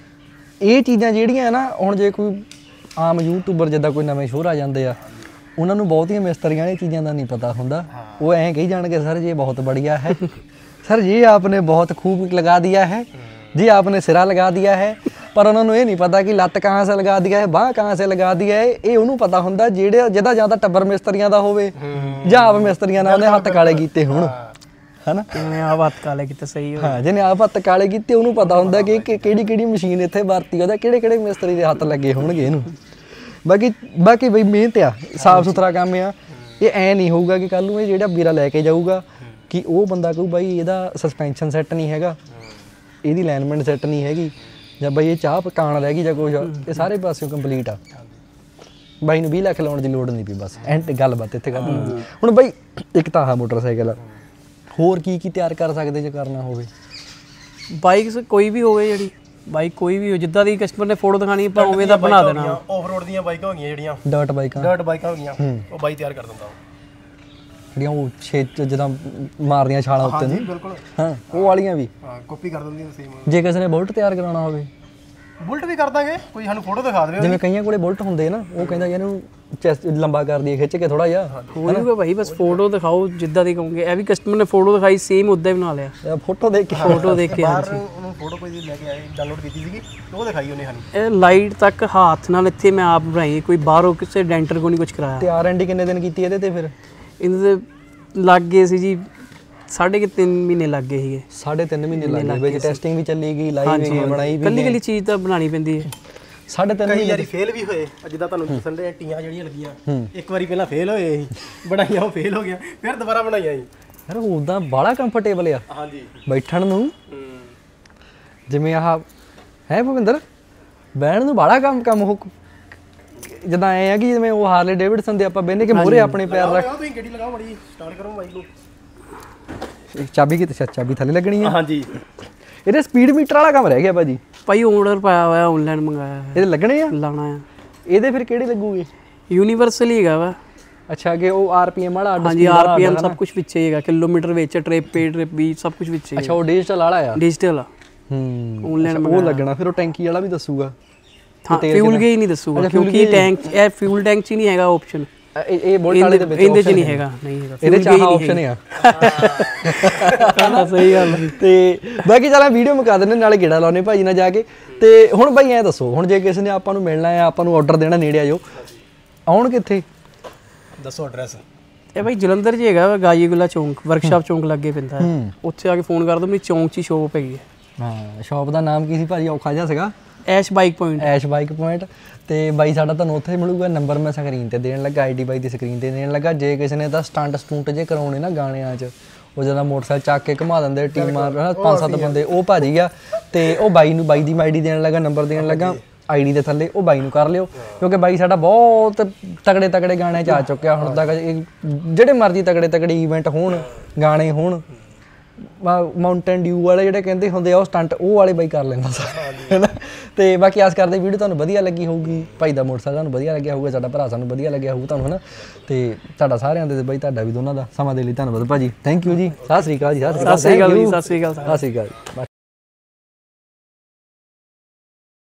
ਇਹ ਚੀਜ਼ਾਂ ਜਿਹੜੀਆਂ ਨਾ ਹੁਣ ਜੇ ਕੋਈ ਆਮ ਯੂਟਿਊਬਰ ਜਿੱਦਾਂ ਕੋਈ ਨਵੇਂ ਸ਼ੋਰ ਆ ਜਾਂਦੇ ਆ, ਉਹਨਾਂ ਨੂੰ ਬਹੁਤੀਆਂ ਮਿਸਤਰੀਆਂ ਇਹ ਚੀਜ਼ਾਂ ਦਾ ਨਹੀਂ ਪਤਾ ਹੁੰਦਾ। ਉਹ ਐਂ ਕਹੀ ਜਾਣਗੇ ਸਰ ਜੀ ਬਹੁਤ बढ़िया है, सर जी आपने बहुत खूब लगा दिया है, जी आपने सिरा लगा दिया है। ਪਰ ਉਹਨਾਂ ਨੂੰ ਇਹ ਨਹੀਂ ਪਤਾ ਕਿ ਲੱਤ ਕਹਾਂ ਸੇ ਲਗਾ ਦਿਆ ਹੈ, ਬਾਹ ਕਹਾਂ ਸੇ ਲਗਾ ਦਿਆ ਹੈ। ਇਹ ਉਹਨੂੰ ਪਤਾ ਹੁੰਦਾ ਜਿਹੜੇ ਜਿਹਦਾ ਜਾਂ ਤਾਂ ਟੱਬਰ ਮਿਸਤਰੀਆਂ ਦਾ ਹੋਵੇ ਜਾਂ ਆਪ ਮਿਸਤਰੀਆਂ ਨਾਲ ਉਹਨੇ ਹੱਥ ਕਾਲੇ ਕੀਤੇ ਹੋਣ ਹਨਾ। ਜਿਹਨੇ ਆਪ ਹੱਥ ਕਾਲੇ ਕੀਤੇ ਸਹੀ ਹੋ। ਹਾਂ ਜਿਹਨੇ ਆਪ ਹੱਥ ਕਾਲੇ ਕੀਤੇ ਉਹਨੂੰ ਪਤਾ ਹੁੰਦਾ ਕਿ ਕਿਹੜੀ ਕਿਹੜੀ ਮਸ਼ੀਨ ਇੱਥੇ ਵਰਤੀ, ਉਹਦਾ ਕਿਹੜੇ ਕਿਹੜੇ ਮਿਸਤਰੀ ਦੇ ਹੱਥ ਲੱਗੇ ਹੋਣਗੇ ਇਹਨੂੰ। ਬਾਕੀ ਬਾਕੀ ਬਈ ਮਿਹਨਤ ਆ, ਸਾਫ ਸੁਥਰਾ ਕੰਮ ਆ। ਇਹ ਐਂ ਨਹੀਂ ਹੋਊਗਾ ਕਿ ਕੱਲ ਨੂੰ ਇਹ ਜਿਹੜਾ ਵੀਰਾ ਲੈ ਕੇ ਜਾਊਗਾ ਕਿ ਉਹ ਬੰਦਾ ਕਹੂ ਬਾਈ ਇਹਦਾ ਸਸਪੈਂਸ਼ਨ ਸੈੱਟ ਨਹੀਂ ਹੈਗਾ, ਇਹਦੀ ਅਲਾਈਨਮੈਂਟ ਸੈੱਟ ਨਹੀਂ ਹੈਗੀ, ਜਾਂ ਬਾਈ ਇਹ ਚਾਹ ਪਕਾਣ ਰਹਿ ਗਈ ਜਾਂ ਕੁਛ। ਇਹ ਸਾਰੇ ਪਾਸਿਓਂ ਕੰਪਲੀਟ ਆ। ਬਾਈ ਨੂੰ ਵੀਹ ਲੱਖ ਲਾਉਣ ਦੀ ਲੋੜ ਨਹੀਂ ਪਈ, ਬਸ ਐਂਡ ਗੱਲਬਾਤ ਇੱਥੇ ਕਰ ਦਿੰਦੀ। ਹੁਣ ਬਾਈ ਇੱਕ ਤਾਂ ਆਹ ਮੋਟਰਸਾਈਕਲ ਆ, ਹੋਰ ਕੀ ਕੀ ਤਿਆਰ ਕਰ ਸਕਦੇ ਜੇ ਕਰਨਾ ਹੋਵੇ? ਬਾਈਕ ਕੋਈ ਵੀ ਹੋਵੇ, ਜਿਹੜੀ ਬਾਈਕ ਕੋਈ ਵੀ ਹੋ, ਜਿੱਦਾਂ ਦੀ ਕਸਟਮਰ ਨੇ ਫੋਟੋ ਦਿਖਾਣੀ ਆਪਾਂ ਉਵੇਂ ਦਾ ਬਣਾ ਦੇਣਾ। ਆਫ ਰੋਡ ਦੀਆਂ ਬਾਈਕਾਂ ਹੋ ਗਈਆਂ ਜਿਹੜੀਆਂ ਡਰਟ ਬਾਈਕਾਂ, ਡਰਟ ਬਾਈਕਾਂ ਹੋ ਗਈਆਂ, ਉਹ ਬਾਈ ਤਿਆਰ ਕਰ ਦਿੰਦਾ। ਜਿਹੜੀਆਂ ਉਹ ਛੇਤ ਜਿੱਦਾਂ ਮਾਰਦੀਆਂ ਛਾਲਾਂ ਉੱਤੇ ਨੂੰ? ਬਿਲਕੁਲ ਹਾਂ, ਉਹ ਵਾਲੀਆਂ ਵੀ ਹਾਂ ਕਾਪੀ ਕਰ ਦਿੰਦੀਆਂ ਸੇਮ। ਜੇ ਕਿਸੇ ਨੇ ਬੁਲਟ ਤਿਆਰ ਕਰਾਉਣਾ ਹੋਵੇ? ਬੁਲਟ ਵੀ ਕਰ ਦਾਂਗੇ, ਕੋਈ ਸਾਨੂੰ ਫੋਟੋ ਦਿਖਾ ਦੇਵੇ। ਜਿਵੇਂ ਕਈਆਂ ਕੋਲੇ ਬੁਲਟ ਹੁੰਦੇ ਨਾ, ਉਹ ਕਹਿੰਦਾ ਯਾਰ ਇਹਨੂੰ ਚੈਸਟ ਲੰਬਾ ਕਰ ਦਈਏ ਖਿੱਚ ਕੇ ਥੋੜਾ ਜਿਹਾ। ਹੋ ਜਾਊਗਾ ਭਾਈ, ਬਸ ਫੋਟੋ ਦਿਖਾਓ ਜਿੱਦਾਂ ਦੀ ਕਹੋਗੇ। ਇਹ ਵੀ ਕਸਟਮਰ ਨੇ ਫੋਟੋ ਦਿਖਾਈ ਸੇਮ ਉਦਾਂ ਹੀ ਬਣਾ ਲਿਆ, ਫੋਟੋ ਦੇਖ ਕੇ ਫੋਟੋ ਦੇਖ ਕੇ। ਬਾਹਰ ਉਹਨੂੰ ਫੋਟੋ ਕੋਈ ਲੈ ਕੇ ਆਏ, ਡਾਊਨਲੋਡ ਕੀਤੀ ਸੀਗੀ, ਉਹ ਦਿਖਾਈ ਉਹਨੇ ਸਾਨੂੰ। ਇਹ ਲਾਈਟ ਤੱਕ ਹੱਥ ਨਾਲ ਇੱਥੇ ਮੈਂ ਆਪ ਬਣਾਈ, ਕੋਈ ਬਾਹਰੋਂ ਕਿਸੇ ਡੈਂਟਰ ਕੋ ਨਹੀਂ ਕੁਝ ਕਰਾਇਆ। ਤੇ ਆਰ ਐਂਡ ਡੀ ਕਿੰਨੇ ਦਿਨ ਕੀਤੀ ਇਹਦੇ ਤੇ? ਫਿਰ ਇਹਦੇ ਤੇ ਲੱਗ ਗਏ ਸੀ ਜੀ ਸਾਢੇ ਕਿ ਤਿੰਨ ਮਹੀਨੇ ਲੱਗ ਗਏ ਸੀਗੇ। ਸਾਢੇ ਤਿੰਨ ਮਹੀਨੇ ਲੱਗ ਗਏ ਵਿੱਚ ਟੈਸਟਿੰਗ ਵੀ ਚੱਲੀ ਗਈ, ਲਾਈਵ ਵੀ ਬਣਾਈ ਵੀ। ਕੱਲੀ ਕੱਲੀ ਚੀਜ਼ ਤਾਂ ਬਣਾਉਣੀ ਪੈਂਦੀ ਹੈ। ਸਾਢੇ ਤਿੰਨ ਕਈ ਵਾਰੀ ਫੇਲ ਵੀ ਹੋਏ, ਜਿੱਦਾਂ ਤੁਹਾਨੂੰ ਦੱਸਣ ਦੇ ਟੀਆਂ ਜਿਹੜੀਆਂ ਲੱਗੀਆਂ, ਇੱਕ ਵਾਰੀ ਪਹਿਲਾਂ ਫੇਲ ਹੋਏ ਸੀ, ਬਣਾਈਆਂ ਉਹ ਫੇਲ ਹੋ ਗਿਆ, ਫਿਰ ਦੁਬਾਰਾ ਬਣਾਈਆਂ ਸੀ। ਯਾਰ ਉਦਾਂ ਬਾਹਲਾ ਕੰਫਰਟੇਬਲ ਆ ਹਾਂਜੀ ਬੈਠਣ ਨੂੰ, ਜਿਵੇਂ ਆਹ ਹੈ ਭਵਿੰਦਰ ਬਹਿਣ ਨੂੰ ਬਾਹਲਾ ਕੰਮ ਕੰਮ ਉਹ ਜਿੱਦਾਂ ਐ ਆ ਕਿ ਜਿਵੇਂ ਉਹ ਹਾਰਲੇ ਡੇਵਿਡਸਨ ਦੇ ਆਪਾਂ ਬਹਿਨੇ ਕਿ ਮੋਹਰੇ ਆਪਣੇ ਪੈਰ ਰੱਖ। ਤੁਸੀਂ ਗੱਡੀ ਲਗਾਓ, ਬੜੀ ਸਟਾਰਟ ਕਰੋ ਬਾਈਕ ਨੂੰ। ਚਾਬੀ ਕਿਤੇ? ਚਾਬੀ ਥੱਲੇ ਲੱਗਣੀ ਆ? ਹਾਂਜੀ। ਇਹਦੇ ਸਪੀਡ ਮੀਟਰ ਵਾਲਾ ਕੰਮ ਰਹਿ ਗਿਆ ਭਾਜੀ। ਭਾਈ ਆਰਡਰ ਪਾਇਆ ਹੋਇਆ, ਆਨਲਾਈਨ ਮੰਗਾਇਆ ਹੈ। ਇਹਦੇ ਲੱਗਣੇ ਆ? ਲਾਣਾ ਆ। ਇਹਦੇ ਫਿਰ ਕਿਹੜੇ ਲੱਗੂਗੇ? ਯੂਨੀਵਰਸਲ ਹੀ ਹੈਗਾ ਵਾ। ਅੱਛਾ ਕਿ ਉਹ ਆਰਪੀਐਮ ਵਾਲਾ? ਹਾਂਜੀ ਆਰਪੀਐਮ ਸਭ ਕੁਝ ਵਿੱਚ ਹੀ ਹੈਗਾ, ਕਿਲੋਮੀਟਰ ਵਿੱਚ, ਟ੍ਰਿਪ ਪੇ ਟ੍ਰਿਪ ਵੀ ਸਭ ਕੁਝ ਵਿੱਚ ਹੀ। ਅੱਛਾ ਉਹ ਡਿਜੀਟਲ ਵਾਲਾ ਆ? ਡਿਜੀਟਲ ਆ। ਹੂੰ ਆਨਲਾਈਨ ਉਹ ਲੱਗਣਾ। ਫਿਰ ਉਹ ਟੈਂਕੀ ਵਾਲਾ ਵੀ ਦੱਸੂਗਾ? ਹਾਂ ਫਿਊਲ ਗੇ ਹੀ ਨਹੀਂ ਦੱਸੂਗਾ, ਕਿਉਂਕਿ ਟੈਂਕ ਇਹ ਫਿਊਲ ਟੈਂਕ 'ਚ ਹੀ ਨਹੀਂ ਹੈਗਾ ਆਪਸ਼ਨ। ਇਹ ਬੁਲਟ ਵਾਲੇ ਦੇ ਵਿੱਚ ਇਹਦੇ 'ਚ ਨਹੀਂ ਹੈਗਾ। ਨਹੀਂ ਹੈਗਾ ਇਹਦੇ 'ਚ ਆਹ ਆਪਸ਼ਨ ਆ। ਸਹੀ ਗੱਲ। ਤੇ ਬਾਕੀ ਚੱਲ ਵੀਡੀਓ ਮੁਕਾ ਦਿੰਦੇ, ਨਾਲੇ ਗੇੜਾ ਲਾਉਨੇ ਭਾਜੀ ਨਾਲ ਜਾ ਕੇ। ਤੇ ਹੁਣ ਬਾਈ ਐਂ ਦੱਸੋ, ਹੁਣ ਜੇ ਕਿਸੇ ਨੇ ਆਪਾਂ ਨੂੰ ਮਿਲਣਾ ਹੈ, ਆਪਾਂ ਨੂੰ ਆਰਡਰ ਦੇਣਾ, ਨੇੜੇ ਆ ਜਾਓ, ਆਉਣ ਕਿੱਥੇ? ਦੱਸੋ ਐਡਰੈਸ। ਇਹ ਭਾਈ ਜਲੰਧਰ 'ਚ ਹੈਗਾ, ਗਾਜੀਗੁਲਾ ਚੌਂਕ, ਵਰਕਸ਼ਾਪ ਚੌਂਕ ਲੱਗੇ ਪੈਂਦਾ ਹੈ। ਉੱਥੇ ਆ ਕੇ ਫੋਨ ਕਰ ਦਿਓ, ਮੇਰੀ ਚੌਂਕ 'ਚ ਹੀ ਸ਼ੋਪ ਹੈਗੀ ਹੈ। ਹਾਂ ਸ਼ਾਪ ਦਾ ਨਾਮ ਕੀ ਸੀ ਭਾਜੀ? ਔਖਾ ਜਿਹਾ ਸੀਗਾ। Ash bike point. Ash bike point. ਤੇ ਬਾਈ ਸਾਡਾ ਤੁਹਾਨੂੰ ਉੱਥੇ ਮਿਲੂਗਾ। ਨੰਬਰ ਮੈਂ ਸਕਰੀਨ ਤੇ ਦੇਣ ਲੱਗਾ, ਆਈਡੀ ਬਾਈ ਦੀ ਸਕਰੀਨ ਤੇ ਦੇਣ ਲੱਗਾ। ਜੇ ਕਿਸੇ ਨੇ ਤਾਂ ਸਟੰਟ ਸਟੂੰਟ ਜੇ ਕਰਾਉਣੇ ਨਾ ਗਾਣਿਆਂ 'ਚ, ਉਹ ਜਦੋਂ ਮੋਟਰਸਾਈਕਲ ਚੱਕ ਕੇ ਘੁਮਾ ਦਿੰਦੇ ਟੀਮਾਂ ਹਨਾ, ਪੰਜ ਸੱਤ ਬੰਦੇ, ਉਹ ਭਾਜੀ ਆ। ਤੇ ਉਹ ਬਾਈ ਨੂੰ ਬਾਈ ਦੀ ਆਈਡੀ ਦੇਣ ਲੱਗਾ, ਨੰਬਰ ਦੇਣ ਲੱਗਾ ਆਈਡੀ ਦੇ ਥੱਲੇ, ਉਹ ਬਾਈ ਨੂੰ ਕਰ ਲਿਓ। ਕਿਉਂਕਿ ਬਾਈ ਸਾਡਾ ਬਹੁਤ ਤਗੜੇ ਤਗੜੇ ਗਾਣਿਆਂ 'ਚ ਆ ਚੁੱਕਿਆ ਹੁਣ ਤੱਕ। ਜਿਹੜੇ ਮਰਜ਼ੀ ਤਗੜੇ ਤਗੜੇ ਈਵੈਂਟ ਹੋਣ, ਗਾਣੇ ਹੋਣ, ਮਾਊਂਟੇਨ ਡਿਊ ਵਾਲੇ ਜਿਹੜੇ ਕਹਿੰਦੇ ਹੁੰਦੇ ਆ ਉਹ ਸਟੰਟ, ਉਹ ਵਾਲੇ ਬਾਈ ਕਰ ਲੈਂਦਾ ਹੈ ਨਾ। ਤੇ ਬਾਕੀ ਆਸ ਕਰਦੇ ਵੀਡੀਓ ਤੁਹਾਨੂੰ ਵਧੀਆ ਲੱਗੀ ਹੋਊਗੀ। ਭਾਈ ਦਾ ਮੋਟਰਸਾਈਕਲ ਤੁਹਾਨੂੰ ਵਧੀਆ ਲੱਗਿਆ ਹੋਊਗਾ, ਸਾਡਾ ਭਰਾ ਸਾਨੂੰ ਵਧੀਆ ਲੱਗਿਆ ਹੋਊ ਤੁਹਾਨੂੰ ਹੈ ਨਾ। ਤੇ ਤੁਹਾਡਾ ਸਾਰਿਆਂ ਦੇ ਬਾਈ, ਤੁਹਾਡਾ ਵੀ ਦੋਨਾਂ ਦਾ ਸਮਾਂ ਦੇ ਲਈ ਧੰਨਵਾਦ ਭਾਜੀ। ਥੈਂਕ ਯੂ ਜੀ। ਸਤਿ ਸ੍ਰੀ ਅਕਾਲ ਜੀ। ਸਤਿ ਸ੍ਰੀ ਅਕਾਲ ਜੀ। ਸਤਿ ਸ੍ਰੀ ਅਕਾਲ। ਸਤਿ ਸ੍ਰੀ ਅਕਾਲ।